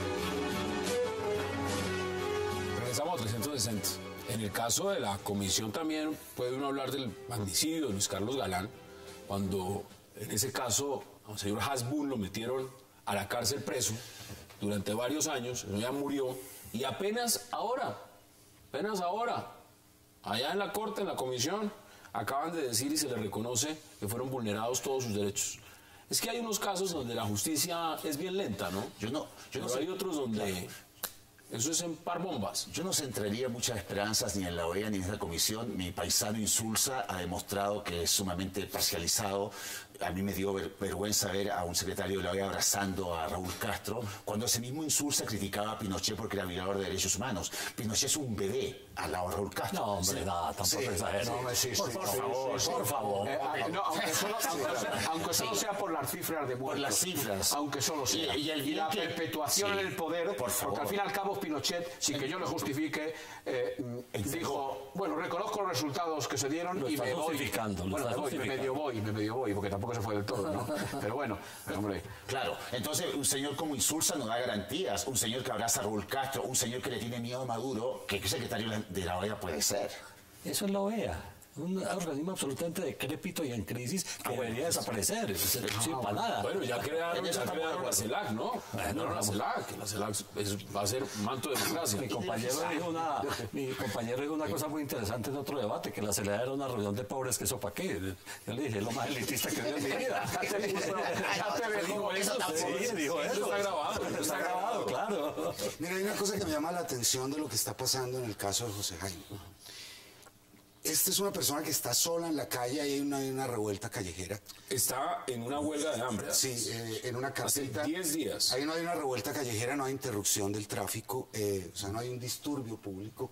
Regresamos a trescientos sesenta. En el caso de la comisión también puede uno hablar del magnicidio de Luis Carlos Galán, cuando en ese caso al señor Hasbun lo metieron a la cárcel preso durante varios años, ya murió, y apenas ahora, apenas ahora, allá en la corte, en la comisión, acaban de decir y se le reconoce que fueron vulnerados todos sus derechos. Es que hay unos casos donde la justicia es bien lenta, ¿no?
Yo no, yo
Pero
no sé.
hay otros donde eso es en par bombas.
Yo no centraría muchas esperanzas ni en la O E A ni en esta comisión. Mi paisano Insulza ha demostrado que es sumamente parcializado. A mí me dio ver, vergüenza ver a un secretario de la O E A abrazando a Raúl Castro, cuando ese mismo Insulza criticaba a Pinochet porque era violador de derechos humanos. Pinochet es un bebé al lado de Raúl Castro.
No, hombre,
Sí.
nada, tampoco
Sí.
exagero.
No, sí, sí,
por,
sí,
por
sí,
favor,
sí, sí.
por favor.
Eh, ah, no, aunque solo, aunque, aunque solo sea por las cifras de muertos.
Por las cifras.
Aunque solo sea.
Y- y el bien
la
que-
perpetuación
sí,
en el poder,
por favor.
porque al fin y al cabo Pinochet, sin que yo le justifique, eh, dijo, bueno, reconozco los resultados que se dieron
Lo
y
está
me voy.
justificando, lo
Bueno,
está
me voy, me
justificando.
medio voy, me medio voy, porque tampoco se fue del todo, ¿no? Pero bueno, pero hombre.
Claro, entonces un señor como Insulza no da garantías, un señor que abraza a Raúl Castro, un señor que le tiene miedo a Maduro, ¿qué secretario de la O E A puede ser?
Eso es la O E A. Un organismo absolutamente decrépito y en crisis que debería desaparecer. Es- es- sí, para nada.
Bueno, ya crearon, ya crearon la CELAC, ¿no?
Bueno,
No, la CELAC, la CELAC es- va a ser manto de democracia.
Mi compañero dijo una, mi compañero dijo una cosa muy interesante en otro debate, que la C E L A era una reunión de pobres, que eso para qué. Yo le dije, es lo más elitista que veo en mi vida.
Ya te digo eso,
Sí, dijo
Eso
eso.
está grabado, eso
Está grabado, claro.
Mira, hay una cosa que me llama la atención de lo que está pasando en el caso de José Jaime. Esta es una persona que está sola en la calle, y hay una, hay una revuelta callejera.
Está en una huelga de hambre.
Sí, eh, en una
Hace
casita.
diez días.
Ahí no hay una revuelta callejera, no hay interrupción del tráfico, eh, o sea, no hay un disturbio público.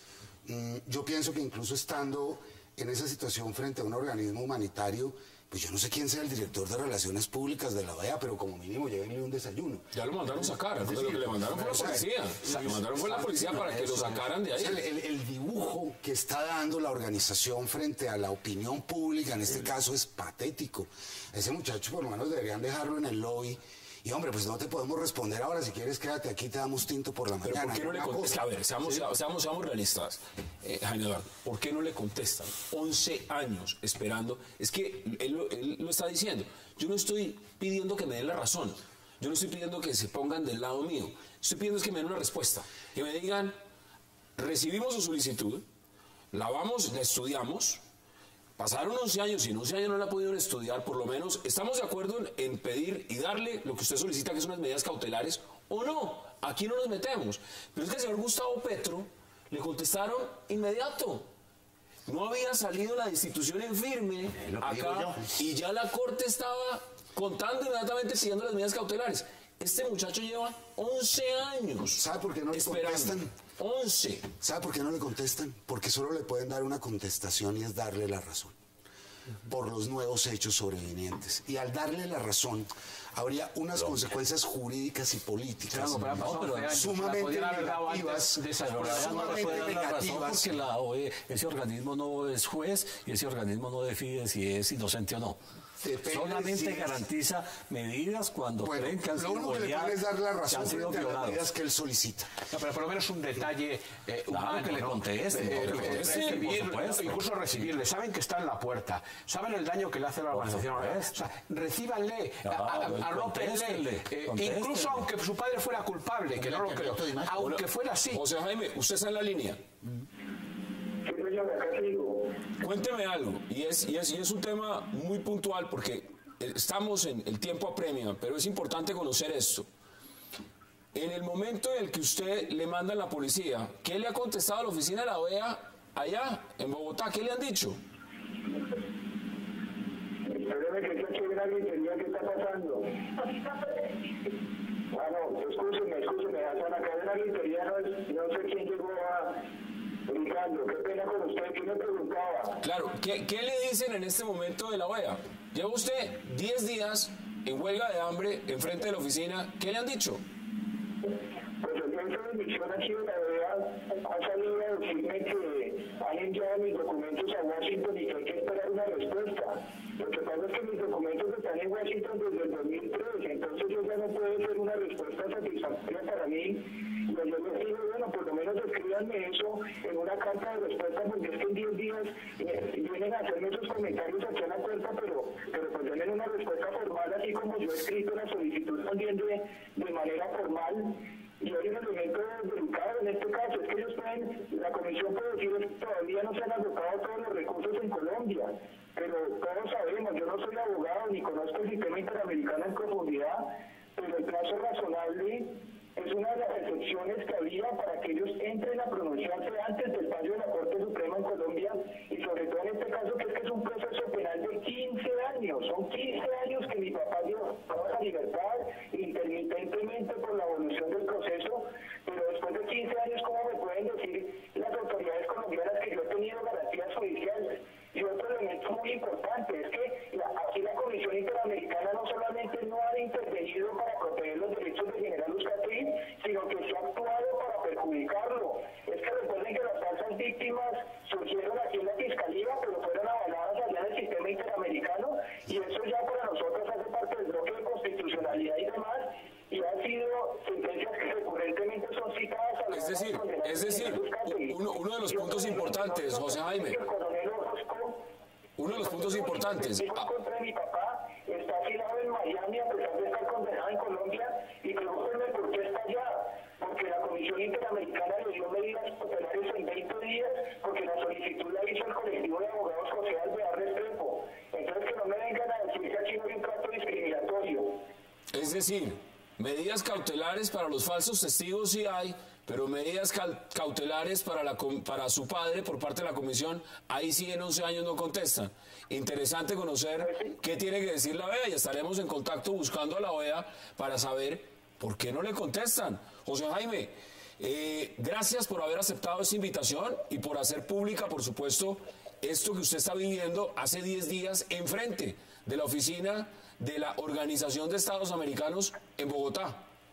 Mm, yo pienso que incluso estando en esa situación frente a un organismo humanitario, pues yo no sé quién sea el director de Relaciones Públicas de la O E A, pero como mínimo llévenle un desayuno.
Ya lo mandaron sacar, lo que le mandaron fue la policía. Lo mandaron fue la policía para que lo sacaran de
O sea, el,
ahí.
el- el dibujo que está dando la organización frente a la opinión pública, en este caso, es patético. Ese muchacho por lo menos deberían dejarlo en el lobby. Y hombre, pues no te podemos responder ahora, si quieres quédate aquí, te damos tinto por la
Pero
mañana.
¿por qué no le
Una
contestan?
cosa.
A ver, seamos, seamos, seamos realistas, eh, Jaime Eduardo. ¿Por qué no le contestan? once años esperando. Es que él, lo- él lo está diciendo. Yo no estoy pidiendo que me den la razón. Yo no estoy pidiendo que se pongan del lado mío. Estoy pidiendo es que me den una respuesta. Que me digan, recibimos su solicitud, la vamos, la estudiamos. Pasaron once años y en once años no la pudieron estudiar, por lo menos estamos de acuerdo en, en pedir y darle lo que usted solicita, que son unas medidas cautelares, o no, aquí no nos metemos. Pero es que al señor Gustavo Petro le contestaron inmediato. No había salido la destitución en firme
Es lo que digo
acá y ya la Corte estaba contando inmediatamente pidiendo las medidas cautelares. Este muchacho lleva once años.
¿Sabe por qué no le
esperando.
contestan?
once.
¿Sabe por qué no le contestan? Porque solo le pueden dar una contestación y es darle la razón. Por los nuevos hechos sobrevinientes. Y al darle la razón, habría unas consecuencias jurídicas y políticas
Claro, pero han pasado
pero
once años, la
sumamente
podían haber dado antes
negativas.
de esa
Pero
prueba.
ya no le
Sumamente
puede dar la razón
negativas.
porque la O E A, ese organismo no es juez y ese organismo no define si es inocente o no.
Depende
Solamente
si es-
garantiza medidas cuando
Bueno,
creen que han
lo
sido
único que le
boleadas,
pueden es dar la
que
razón
han sido
frente a las
violados.
medidas que él solicita.
No, pero por lo menos un detalle eh, humano,
que le
¿no?
contesten,
Eh,
que le
eh,
contesten,
recibir,
por supuesto.
incluso recibirle. Saben que está en la puerta. Saben el daño que le hace a la organización.
supuesto.
O sea, recíbanle,
Claro,
a- a- arrópenle.
contéstenle,
Eh,
contéstenle.
incluso aunque su padre fuera culpable, que no lo creo. Aunque fuera así.
José Jaime, usted está en la línea.
Sí, señor, acá sigo.
Cuénteme algo, y es, y, es, y es un tema muy puntual porque eh, estamos en el tiempo apremia, pero es importante conocer esto. En el momento en el que usted le manda a la policía, ¿qué le ha contestado a la oficina de la O E A allá en Bogotá? ¿Qué le han dicho?
Espéreme que aquí hay una gritería, ¿qué está pasando? Ah, no, escúcheme, escúcheme, Hassan, acá hay una gritería, no, es- no sé quién llegó a gritando, qué pena con usted, ¿quién me preguntaba?
Claro, ¿qué, qué le dicen en este momento de la O E A? Lleva usted diez días en huelga de hambre enfrente de la oficina, ¿qué le han dicho?
Pues el centro de misión aquí de la O E A ha salido a decirme que han enviado mis documentos a Washington y que hay que esperar una respuesta. Lo que pasa es que mis documentos están en Washington desde el dos mil tres, entonces yo ya no puede ser una respuesta satisfactoria para mí. Y yo les digo, bueno, por lo menos escríbanme eso en una carta de respuesta, porque es que en diez días eh, vienen a hacerme esos comentarios aquí a la puerta, pero, pero pues denme una respuesta formal, así como yo he escrito la solicitud también de, de manera formal. Y hay un elemento delicado en este caso, es que ellos pueden, la comisión puede decir que todavía no se han agotado todos los recursos en Colombia, pero todos sabemos, yo no soy abogado ni conozco el sistema interamericano en profundidad, pero el plazo razonable es una de las excepciones que había para que ellos entren a pronunciarse antes del fallo de la Corte Suprema en Colombia, y sobre todo en este caso que es que es un proceso penal de quince años, son quince años que mi papá dio toda la libertad intermitentemente por la evolución del proceso, pero después de quince años, ¿cómo me pueden decir las autoridades colombianas que yo he tenido garantías judiciales? Y otro elemento muy importante es que la, aquí la Comisión Interamericana no solamente no ha intervenido para proteger los derechos del general Uzcategui, sino que se ha actuado para perjudicarlo. Es que recuerden que las falsas víctimas surgieron aquí en la Fiscalía, pero fueron avaladas allá en el sistema interamericano, y eso ya para nosotros hace parte del bloque de constitucionalidad y demás, y han sido sentencias que recurrentemente son citadas a la
Es decir, es decir, uno, uno de los puntos importantes, José Jaime, uno de los puntos importantes.
El contra de mi papá está afilado en Miami a pesar de estar condenado en Colombia, y pregúntenme por qué está allá, porque la Comisión Interamericana le dio medidas cautelares en veinte días, porque la solicitud la hizo el colectivo de abogados José Alvear Restrepo. Entonces que no me vengan a decir que aquí no hay un trato discriminatorio.
Es decir, medidas cautelares para los falsos testigos sí hay, pero medidas cautelares para, la, para su padre por parte de la comisión, ahí sí en once años no contestan. Interesante conocer qué tiene que decir la O E A, y estaremos en contacto buscando a la O E A para saber por qué no le contestan. José Jaime, eh, gracias por haber aceptado esta invitación y por hacer pública, por supuesto, esto que usted está viviendo hace diez días enfrente de la oficina de la Organización de Estados Americanos en Bogotá.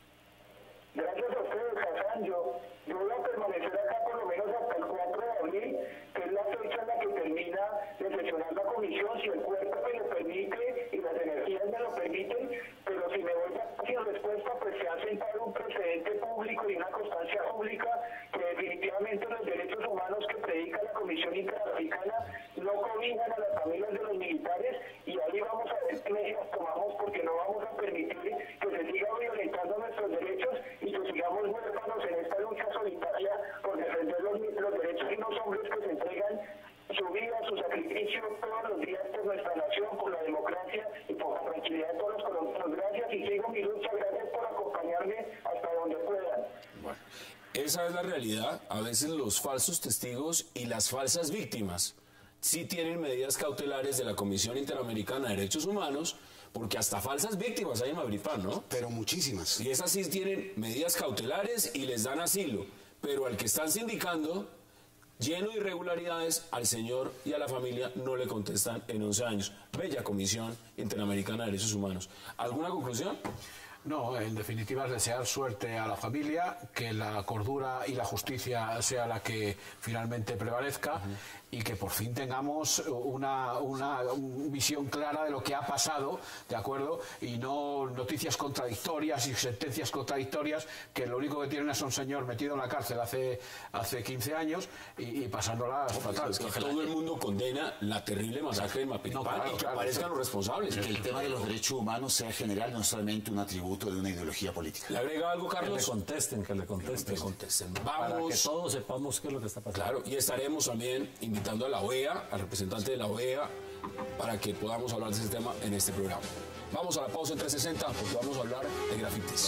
Gracias a ustedes, Hassan. Yo, yo voy a permanecer acá por lo menos hasta el cuatro de abril, que es la fecha en la que termina de sesionar la comisión, si el cuerpo me lo permite y las energías me lo permiten, pero si me voy sin respuesta, pues se ha sentado un precedente público y una constancia pública que definitivamente los derechos humanos que predica la Comisión Interamericana no cobijan a las familias de los militares, y ahí vamos a ver qué medidas tomamos, porque no vamos a permitir que se siga violentando nuestros derechos y que sigamos huérfanos en esta lucha solitaria por defender los, los derechos de unos hombres que se entregan su vida, su sacrificio todos los días por nuestra nación, por la democracia y por la tranquilidad de todos los colombianos. Gracias, y sigo mi lucha. Gracias por acompañarme hasta donde puedan.
Bueno, esa es la realidad. A veces los falsos testigos y las falsas víctimas sí tienen medidas cautelares de la Comisión Interamericana de Derechos Humanos, porque hasta falsas víctimas hay en Mavripán, ¿no?
Pero muchísimas.
Y esas sí tienen medidas cautelares y les dan asilo, pero al que están sindicando, lleno de irregularidades, al señor y a la familia no le contestan en once años. Bella Comisión Interamericana de Derechos Humanos. ¿Alguna conclusión?
No, en definitiva es desear suerte a la familia, que la cordura y la justicia sea la que finalmente prevalezca, uh-huh, y que por fin tengamos una, una visión clara de lo que ha pasado, ¿de acuerdo? Y no noticias contradictorias y sentencias contradictorias que lo único que tienen es un señor metido en la cárcel hace, hace quince años y, y pasándola
no, fatal. Es que todo el mundo condena la terrible masacre de Mapiripán, no, claro, y que claro, aparezcan los responsables.
Y que el tema de los derechos humanos sea general, no solamente un atributo de una ideología política.
¿Le agrega algo, Carlos?
Que le contesten, que le contesten.
Que le contesten. Vamos.
Para que todos sepamos qué es lo que está pasando.
Claro, y estaremos también invitando a la O E A, al representante de la O E A, para que podamos hablar de ese tema en este programa. Vamos a la pausa en trescientos sesenta porque vamos a hablar de grafitis.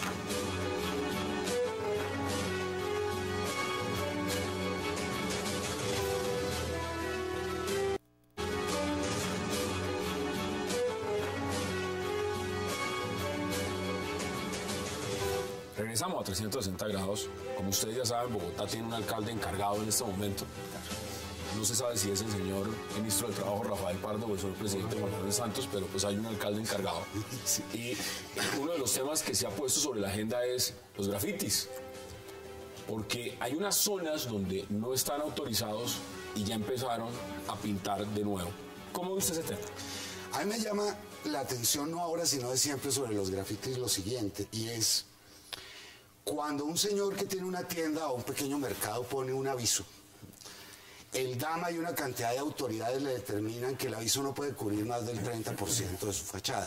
Regresamos a trescientos sesenta grados. Como ustedes ya saben, Bogotá tiene un alcalde encargado en este momento. No se sabe si es el señor ministro de Trabajo Rafael Pardo o el señor presidente Juan Manuel Santos, pero pues hay un alcalde encargado. Y uno de los temas que se ha puesto sobre la agenda es los grafitis. Porque hay unas zonas donde no están autorizados y ya empezaron a pintar de nuevo. ¿Cómo ve usted ese tema?
A mí me llama la atención, no ahora, sino de siempre, sobre los grafitis lo siguiente, y es cuando un señor que tiene una tienda o un pequeño mercado pone un aviso el DAMA y una cantidad de autoridades le determinan que el aviso no puede cubrir más del treinta por ciento de su fachada.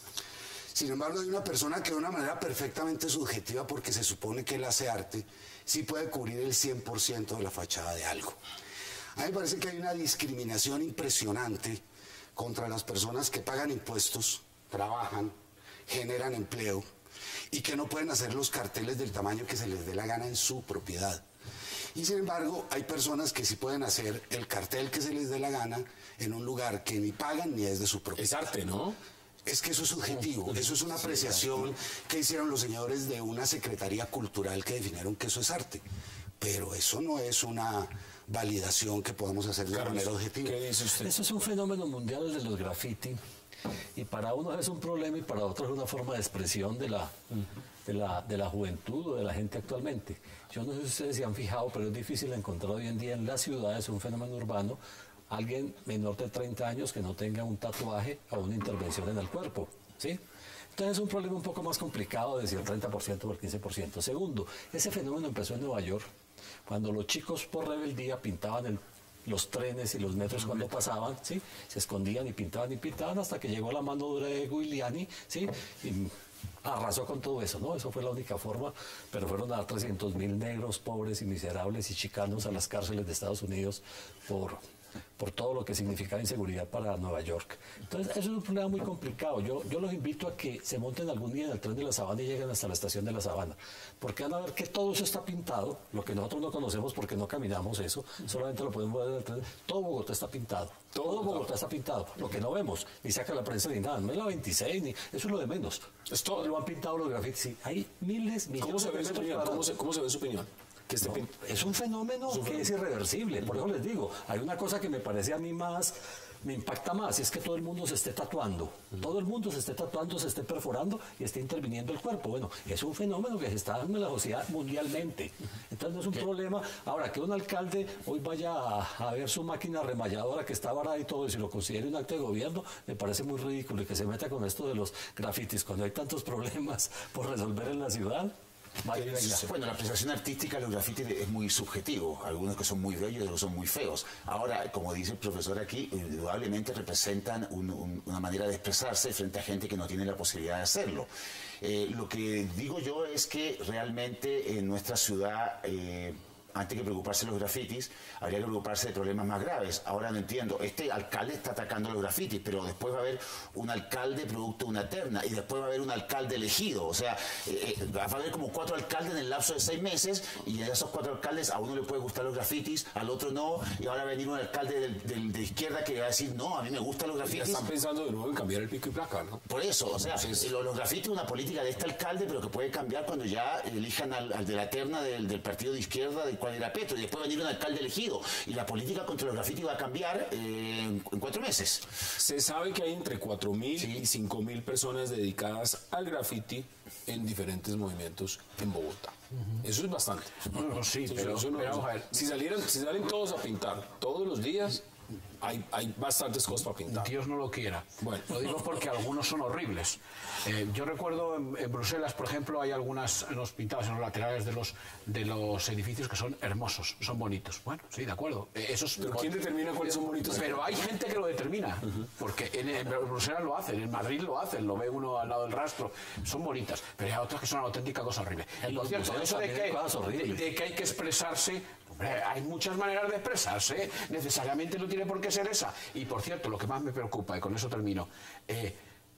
Sin embargo, hay una persona que de una manera perfectamente subjetiva, porque se supone que él hace arte, sí puede cubrir el cien por ciento de la fachada de algo. A mí me parece que hay una discriminación impresionante contra las personas que pagan impuestos, trabajan, generan empleo y que no pueden hacer los carteles del tamaño que se les dé la gana en su propiedad. Y sin embargo, hay personas que sí pueden hacer el cartel que se les dé la gana en un lugar que ni pagan ni es de su propiedad.
Es arte, ¿no?
Es que eso es subjetivo, eso es una apreciación que hicieron los señores de una secretaría cultural que definieron que eso es arte. Pero eso no es una validación que podamos hacer de manera objetiva.
¿Qué dice usted?
Eso es un fenómeno mundial, el de los graffiti, y para unos es un problema y para otros es una forma de expresión de la, de la, de la juventud o de la gente actualmente. Yo no sé si ustedes se han fijado, pero es difícil encontrar hoy en día en las ciudades, un fenómeno urbano, alguien menor de treinta años que no tenga un tatuaje o una intervención en el cuerpo, ¿sí? Entonces es un problema un poco más complicado de si el treinta por ciento o el quince por ciento. Segundo, ese fenómeno empezó en Nueva York, cuando los chicos por rebeldía pintaban el, los trenes y los metros cuando pasaban, ¿sí? Se escondían y pintaban y pintaban hasta que llegó la mano dura de Giuliani, ¿sí? Y arrasó con todo eso, ¿no? Eso fue la única forma, pero fueron a dar trescientos mil negros, pobres y miserables y chicanos a las cárceles de Estados Unidos por... por todo lo que significaba inseguridad para Nueva York. Entonces, eso es un problema muy complicado. Yo, yo los invito a que se monten algún día en el tren de la Sabana y lleguen hasta la estación de la Sabana, porque van a ver que todo eso está pintado, lo que nosotros no conocemos porque no caminamos eso, solamente lo podemos ver en el tren. Todo Bogotá está pintado, todo Bogotá está pintado, lo que no vemos, ni saca la prensa ni nada, no es la veintiséis, ni, eso es lo de menos. Esto lo han pintado los grafitis, sí. Hay miles, millones
¿Cómo se ve
de
su
metros
opinión?
cuadrados.
¿Cómo se, cómo se ve su opinión? Que este
No, es un fenómeno
es un
que
fenómeno.
es irreversible, por eso les digo, hay una cosa que me parece a mí más, me impacta más, y es que todo el mundo se esté tatuando, todo el mundo se esté tatuando, se esté perforando y esté interviniendo el cuerpo. Bueno, es un fenómeno que se está dando en la sociedad mundialmente, entonces no es un ¿Qué? problema. Ahora, que un alcalde hoy vaya a, a ver su máquina remalladora que está barata y todo, y si lo considere un acto de gobierno, me parece muy ridículo, y que se meta con esto de los grafitis, cuando hay tantos problemas por resolver en la ciudad. Vale,
bueno, la apreciación artística de los grafitis es muy subjetivo, algunos que son muy bellos y otros son muy feos. Ahora, como dice el profesor aquí, indudablemente representan un, un, una manera de expresarse frente a gente que no tiene la posibilidad de hacerlo. Eh, lo que digo yo es que realmente en nuestra ciudad... Eh, antes que preocuparse de los grafitis, habría que preocuparse de problemas más graves. Ahora no entiendo, este alcalde está atacando los grafitis, pero después va a haber un alcalde producto de una terna, y después va a haber un alcalde elegido. O sea, eh, eh, va a haber como cuatro alcaldes en el lapso de seis meses, y de esos cuatro alcaldes a uno le puede gustar los grafitis, al otro no, y ahora va a venir un alcalde del, del, de izquierda que va a decir, no, a mí me gustan los grafitis.
Ya están pensando de nuevo en cambiar el pico y placa, ¿no?
Por eso, o sea, Entonces, los, los grafitis es una política de este alcalde, pero que puede cambiar cuando ya elijan al, al de la terna del, del partido de izquierda, del cual era Petro, y después va a venir un alcalde elegido, y la política contra los grafitis va a cambiar eh, en, en cuatro meses.
Se sabe que hay entre cuatro mil
Sí.
y cinco mil personas dedicadas al graffiti en diferentes movimientos en Bogotá. Eso es bastante.
No, no, sí, pero-
eso no-
pero vamos a ver.
si, salieran, si salen todos a pintar todos los días, hay, hay bastantes cosas para pintar.
Dios no lo quiera.
Bueno.
Lo digo porque algunos son horribles. Eh, yo recuerdo en, en Bruselas, por ejemplo, hay algunas en los pintados en los laterales de los de los edificios que son hermosos, son bonitos. Bueno, sí, de acuerdo. Eh, esos,
Pero ¿quién determina cuáles son bonitos?
Pero hay gente que lo determina, porque en, en Bruselas lo hacen, en Madrid lo hacen, lo ve uno al lado del rastro, son bonitas, pero hay otras que son una auténtica cosa horrible.
En
Y por
los
cierto,
museos
eso de
también hay
que,
cosas horribles.
de, de que hay que expresarse, hombre, hay muchas maneras de expresarse, necesariamente no tiene por qué ser esa. Y por cierto, lo que más me preocupa, y con eso termino, eh,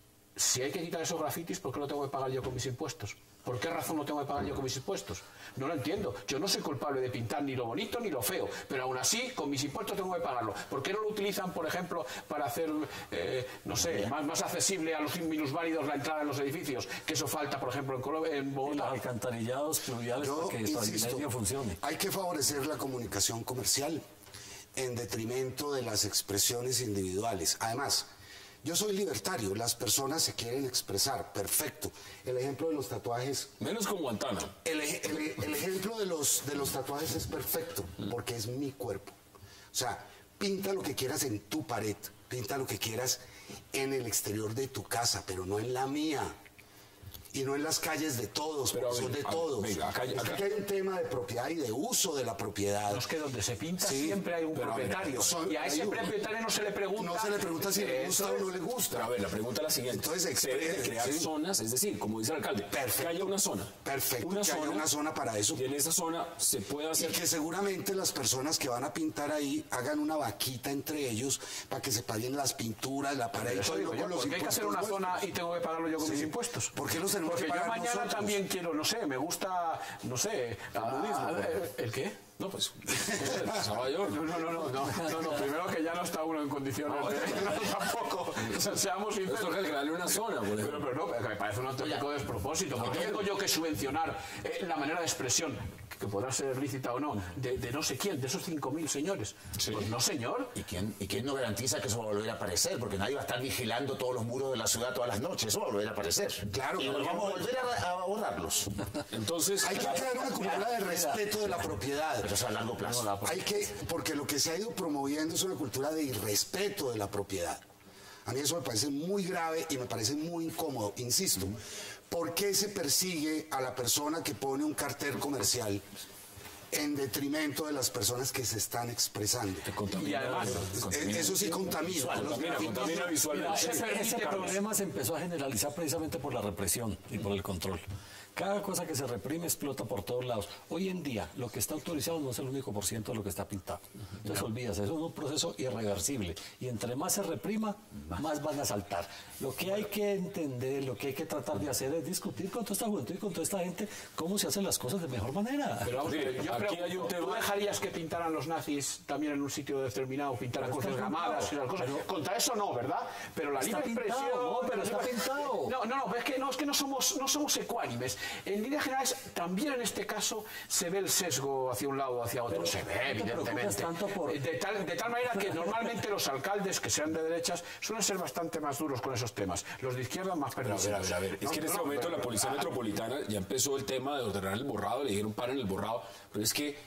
si hay que quitar esos grafitis, ¿por qué lo tengo que pagar yo con mis impuestos? ¿Por qué razón lo tengo que pagar yo con mis impuestos? No lo entiendo. Yo no soy culpable de pintar ni lo bonito ni lo feo, pero aún así, con mis impuestos tengo que pagarlo. ¿Por qué no lo utilizan, por ejemplo, para hacer, eh, no sé, más, más accesible a los minusválidos la entrada en los edificios? Que eso falta, por ejemplo, en, Colombia, en
Y los
Bogotá.
alcantarillados pluviales
Yo
para que
insisto,
Transmilenio funcione.
hay que favorecer la comunicación comercial en detrimento de las expresiones individuales. Además, yo soy libertario, las personas se quieren expresar, perfecto. El ejemplo de los tatuajes,
Menos con Guantánamo.
el, ej- el- el ejemplo de los, de los tatuajes es perfecto, porque es mi cuerpo. O sea, pinta lo que quieras en tu pared, pinta lo que quieras en el exterior de tu casa, pero no en la mía. y no en las calles de todos,
Pero,
porque son de
a ver,
todos.
venga, acá-
Es que
acá-
aquí hay un tema de propiedad y de uso de la propiedad.
No, es que donde se pinta
Sí,
siempre hay un
pero a ver,
propietario.
son-
y a ese
hay un-
propietario no se le pregunta.
No se le pregunta si le gusta o no le gusta.
Pero a ver, la pregunta es la siguiente.
Entonces,
se deben de
expre-
crear
sí.
zonas, es decir, como dice el alcalde,
Perfecto.
que haya una zona.
Perfecto,
Una
que
zona,
haya una zona para eso.
Y en esa zona se puede
Y
hacer...
que seguramente las personas que van a pintar ahí hagan una vaquita entre ellos para que se paguen las pinturas, la pared y
Eso
todo, y
digo
no
yo,
con los
porque hay que hacer
impuestos
una zona
nuestros.
y tengo que pagarlo yo con
Sí.
mis impuestos.
¿Por qué los tenemos
Porque
que
yo
pagar
mañana
nosotros?
también quiero, no sé, me gusta, no sé, ah, eh, ¿el qué?
No, pues, Nueva York.
No, no, no, no, no, no, no, primero que ya no está uno en condiciones de... No, tampoco, o sea, seamos
Esto
sinceros.
hay que crearle una zona, por
Pero,
ejemplo.
pero no, me parece un auténtico despropósito. ¿Por qué tengo yo que subvencionar eh, la manera de expresión, que podrá ser lícita o no, de, de no sé quién, de esos cinco mil señores? Pues no, señor.
¿Y quién, ¿Y quién no garantiza que eso va a volver a aparecer? Porque nadie va a estar vigilando todos los muros de la ciudad todas las noches. Eso va a volver a aparecer.
Claro,
Y
pero
vamos a
yo-
volver a, a borrarlos.
Entonces,
Hay que crear una cultura de respeto de la propiedad.
Pero eso a largo plazo.
Hay que, porque lo que se ha ido promoviendo es una cultura de irrespeto de la propiedad. A mí eso me parece muy grave y me parece muy incómodo, insisto. ¿Por qué se persigue a la persona que pone un cartel comercial en detrimento de las personas que se están expresando?
Y además,
Eh, Eso sí contamina. Los
contamina,
grafitis-
contamina visualmente.
se
Ese,
permite
ese
con-
problema se empezó a generalizar precisamente por la represión y por el control. Cada cosa que se reprime explota por todos lados. Hoy en día, lo que está autorizado no es el único por ciento de lo que está pintado. Entonces, olvídate, eso es un proceso irreversible. Y entre más se reprima, más van a saltar. Lo que hay que entender, lo que hay que tratar de hacer es discutir con toda esta juventud y con toda esta gente cómo se hacen las cosas de mejor manera.
Pero vamos a ver, yo
Aquí
pregunto,
hay un tema-
¿tú dejarías que pintaran los nazis también en un sitio determinado, pintaran
Pero
cruces
está
gamadas y
pintado.
las cosas? Contra eso no, ¿verdad? Pero la
Está
libre
pintado,
expresión...
no, pero está
la libre-
pintado.
No, no, no, es que no, es que no somos, no somos ecuánimes. En líneas generales, también en este caso se ve el sesgo hacia un lado o hacia otro.
Pero
se ve,
no te
evidentemente.
preocupes tanto por-
De tal, de tal manera que normalmente los alcaldes que sean de derechas suelen ser bastante más duros con esos temas. Los de izquierda más
Pero a ver, a
permisivos.
ver, a ver. Es
No,
que en este
no,
momento
pero-
la Policía
ah,
Metropolitana ya empezó el tema de ordenar el borrado, le dijeron paren el borrado, pero es que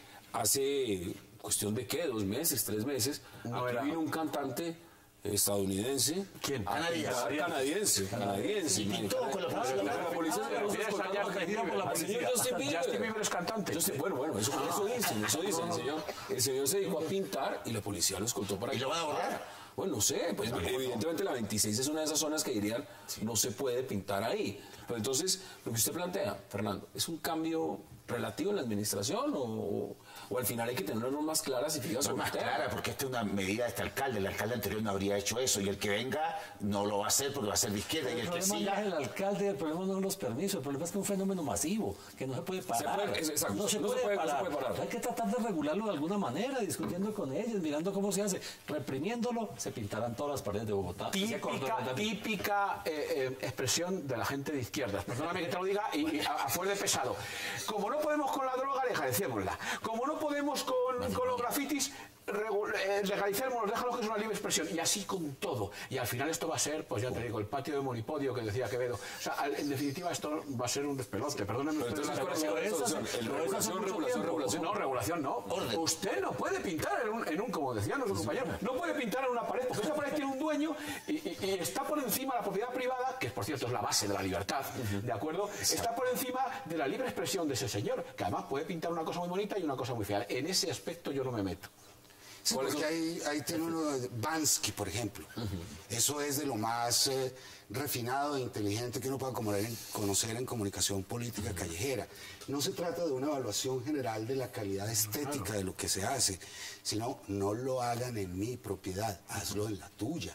hace cuestión de qué, dos meses, tres meses,
No
aquí
era-
vino un cantante estadounidense.
¿Quién?
A
Canadiense.
pintar canadiense, canadiense.
Y pintó con la policía.
La policía se
Pero
puso
tienes a
escoltado
Justin
por
Bieber.
la policía. Justin Bieber.
Justin Bieber es cantante.
Justin- bueno, bueno, eso, eso dicen, eso dicen. El señor, el señor se dedicó a pintar y la policía lo escoltó para
¿Y lo van a borrar?
Bueno, no sé, pues evidentemente la veintiséis es una de esas zonas que dirían no se puede pintar ahí. Pero entonces, lo que usted plantea, Fernando, ¿es un cambio relativo en la administración o, o al final hay que tener normas claras y fijas
No es
sobre
más
el tema?
clara, porque esta es una medida de este alcalde. El alcalde anterior no habría hecho eso. Y el que venga no lo va a hacer porque va a ser de izquierda. Y
El
el que
problema no es
siga.
el alcalde, el problema no son los permisos, el problema es que es un fenómeno masivo, que no se puede parar.
puede- es- exacto,
no se
no se
puede
puede- no se
parar.
puede parar.
Hay que tratar de regularlo de alguna manera, discutiendo con ellos, mirando cómo se hace. Reprimiéndolo, se pintarán todas las paredes de Bogotá. Y se
Típica,
cortarán también.
típica eh, eh, expresión de la gente de izquierdas. Perdóname que te lo diga y, y a, a fuerte de pesado. Como no podemos con la droga, legalicémosla. Como no podemos con, con los grafitis, regu- eh, legalicémoslos, déjalos que es una libre expresión. Y así con todo. Y al final esto va a ser, pues ya te digo, el patio de Monipodio que decía Quevedo. O sea, al- en definitiva esto va a ser un despelote. Perdóname.
Pero
ustedes
entonces,
la
¿cuál es la
expresión.
solución?
esas-
El
pero esas
regulación,
hace mucho
regulación,
tiempo.
regulación.
No, regulación no.
Orden.
Usted no puede pintar en un, en un, como decían nuestros compañeros, no puede pintar en una pared, porque esa pared tiene un dueño y, y- y está por encima de la propiedad privada, que por cierto es la base de la libertad, ¿de acuerdo? Está por encima de la libre expresión de ese señor, que además puede pintar una cosa muy bonita y una cosa muy fea. En ese aspecto yo no me meto.
Sí,
¿Cuáles
porque
son?
ahí, ahí tiene uno de Bansky, por ejemplo. Eso es de lo más eh, refinado e inteligente que uno pueda conocer en, conocer en comunicación política callejera. No se trata de una evaluación general de la calidad estética de lo que se hace, sino no lo hagan en mi propiedad, hazlo en la tuya.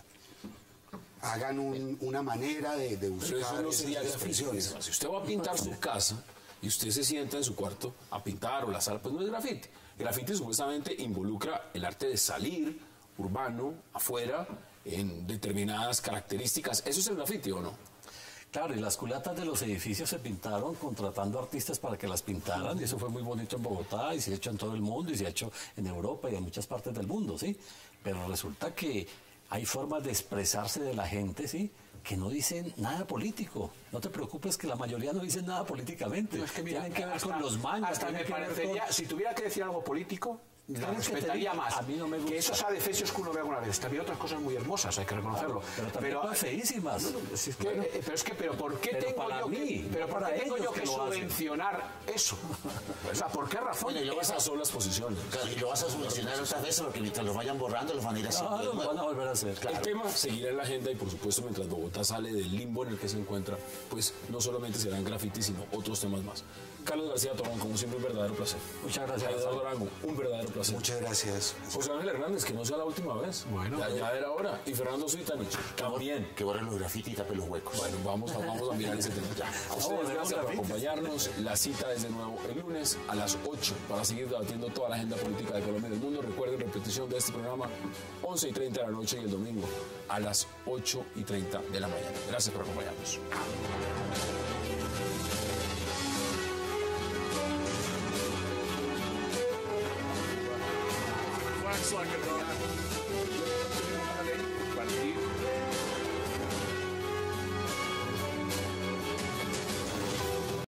Hagan un- una manera de, de
Pero
buscar
eso no
esas
sería graffiti.
expresiones.
Si usted va a pintar su casa y usted se sienta en su cuarto a pintar o la sala, pues no es grafiti. Grafiti supuestamente involucra el arte de salir urbano, afuera, en determinadas características. ¿Eso es el grafiti o no?
Claro, y las culatas de los edificios se pintaron contratando artistas para que las pintaran, y eso fue muy bonito en Bogotá, y se ha hecho en todo el mundo, y se ha hecho en Europa y en muchas partes del mundo, ¿sí? Pero resulta que hay formas de expresarse de la gente, ¿sí?, que no dicen nada político. No te preocupes que la mayoría no dicen nada políticamente.
No, es que mira,
Tienen que ver
hasta-
con los mangas,
hasta
tienen
me
que ver
parecería,
con-
si tuviera que decir algo político, la
¿Quieres que te
respetaría
diga?
más.
A mí no me gusta.
Que esos adefesios que uno ve alguna vez. También otras cosas muy hermosas, hay que reconocerlo.
Pero también son feísimas.
No, no, si es que,
Bueno,
eh, pero es que, pero ¿por qué
pero
tengo
para
yo
mí,
que, pero
no
¿por
para
qué tengo
ellos
yo que,
que lo hacen?
subvencionar eso? O sea, ¿por qué razón?
Bueno, y lo vas a,
Esas son las posiciones.
claro, y lo vas a subvencionar otras veces porque mientras los vayan borrando los van a ir haciendo.
Claro,
de
lo
nuevo.
van a volver a hacer.
El tema seguirá en la agenda y por supuesto mientras Bogotá sale del limbo en el que se encuentra, pues no solamente serán grafitis sino otros temas más. Carlos García Tobón, como siempre, un verdadero placer.
Muchas gracias.
Eduardo Arango, un verdadero placer.
Muchas gracias.
José Ángel Hernández, que no sea la última vez.
Bueno.
ya, ya era hora. Y Fernando Suitanich, también.
Que borren los grafitis y tapen los huecos.
Bueno, vamos a, vamos a mirar ese tema. A ustedes gracias por acompañarnos. La cita es de nuevo el lunes a las ocho para seguir debatiendo toda la agenda política de Colombia y del mundo. Recuerden, repetición de este programa once y treinta de la noche y el domingo a las ocho y treinta de la mañana. Gracias por acompañarnos.
Wax like a dog.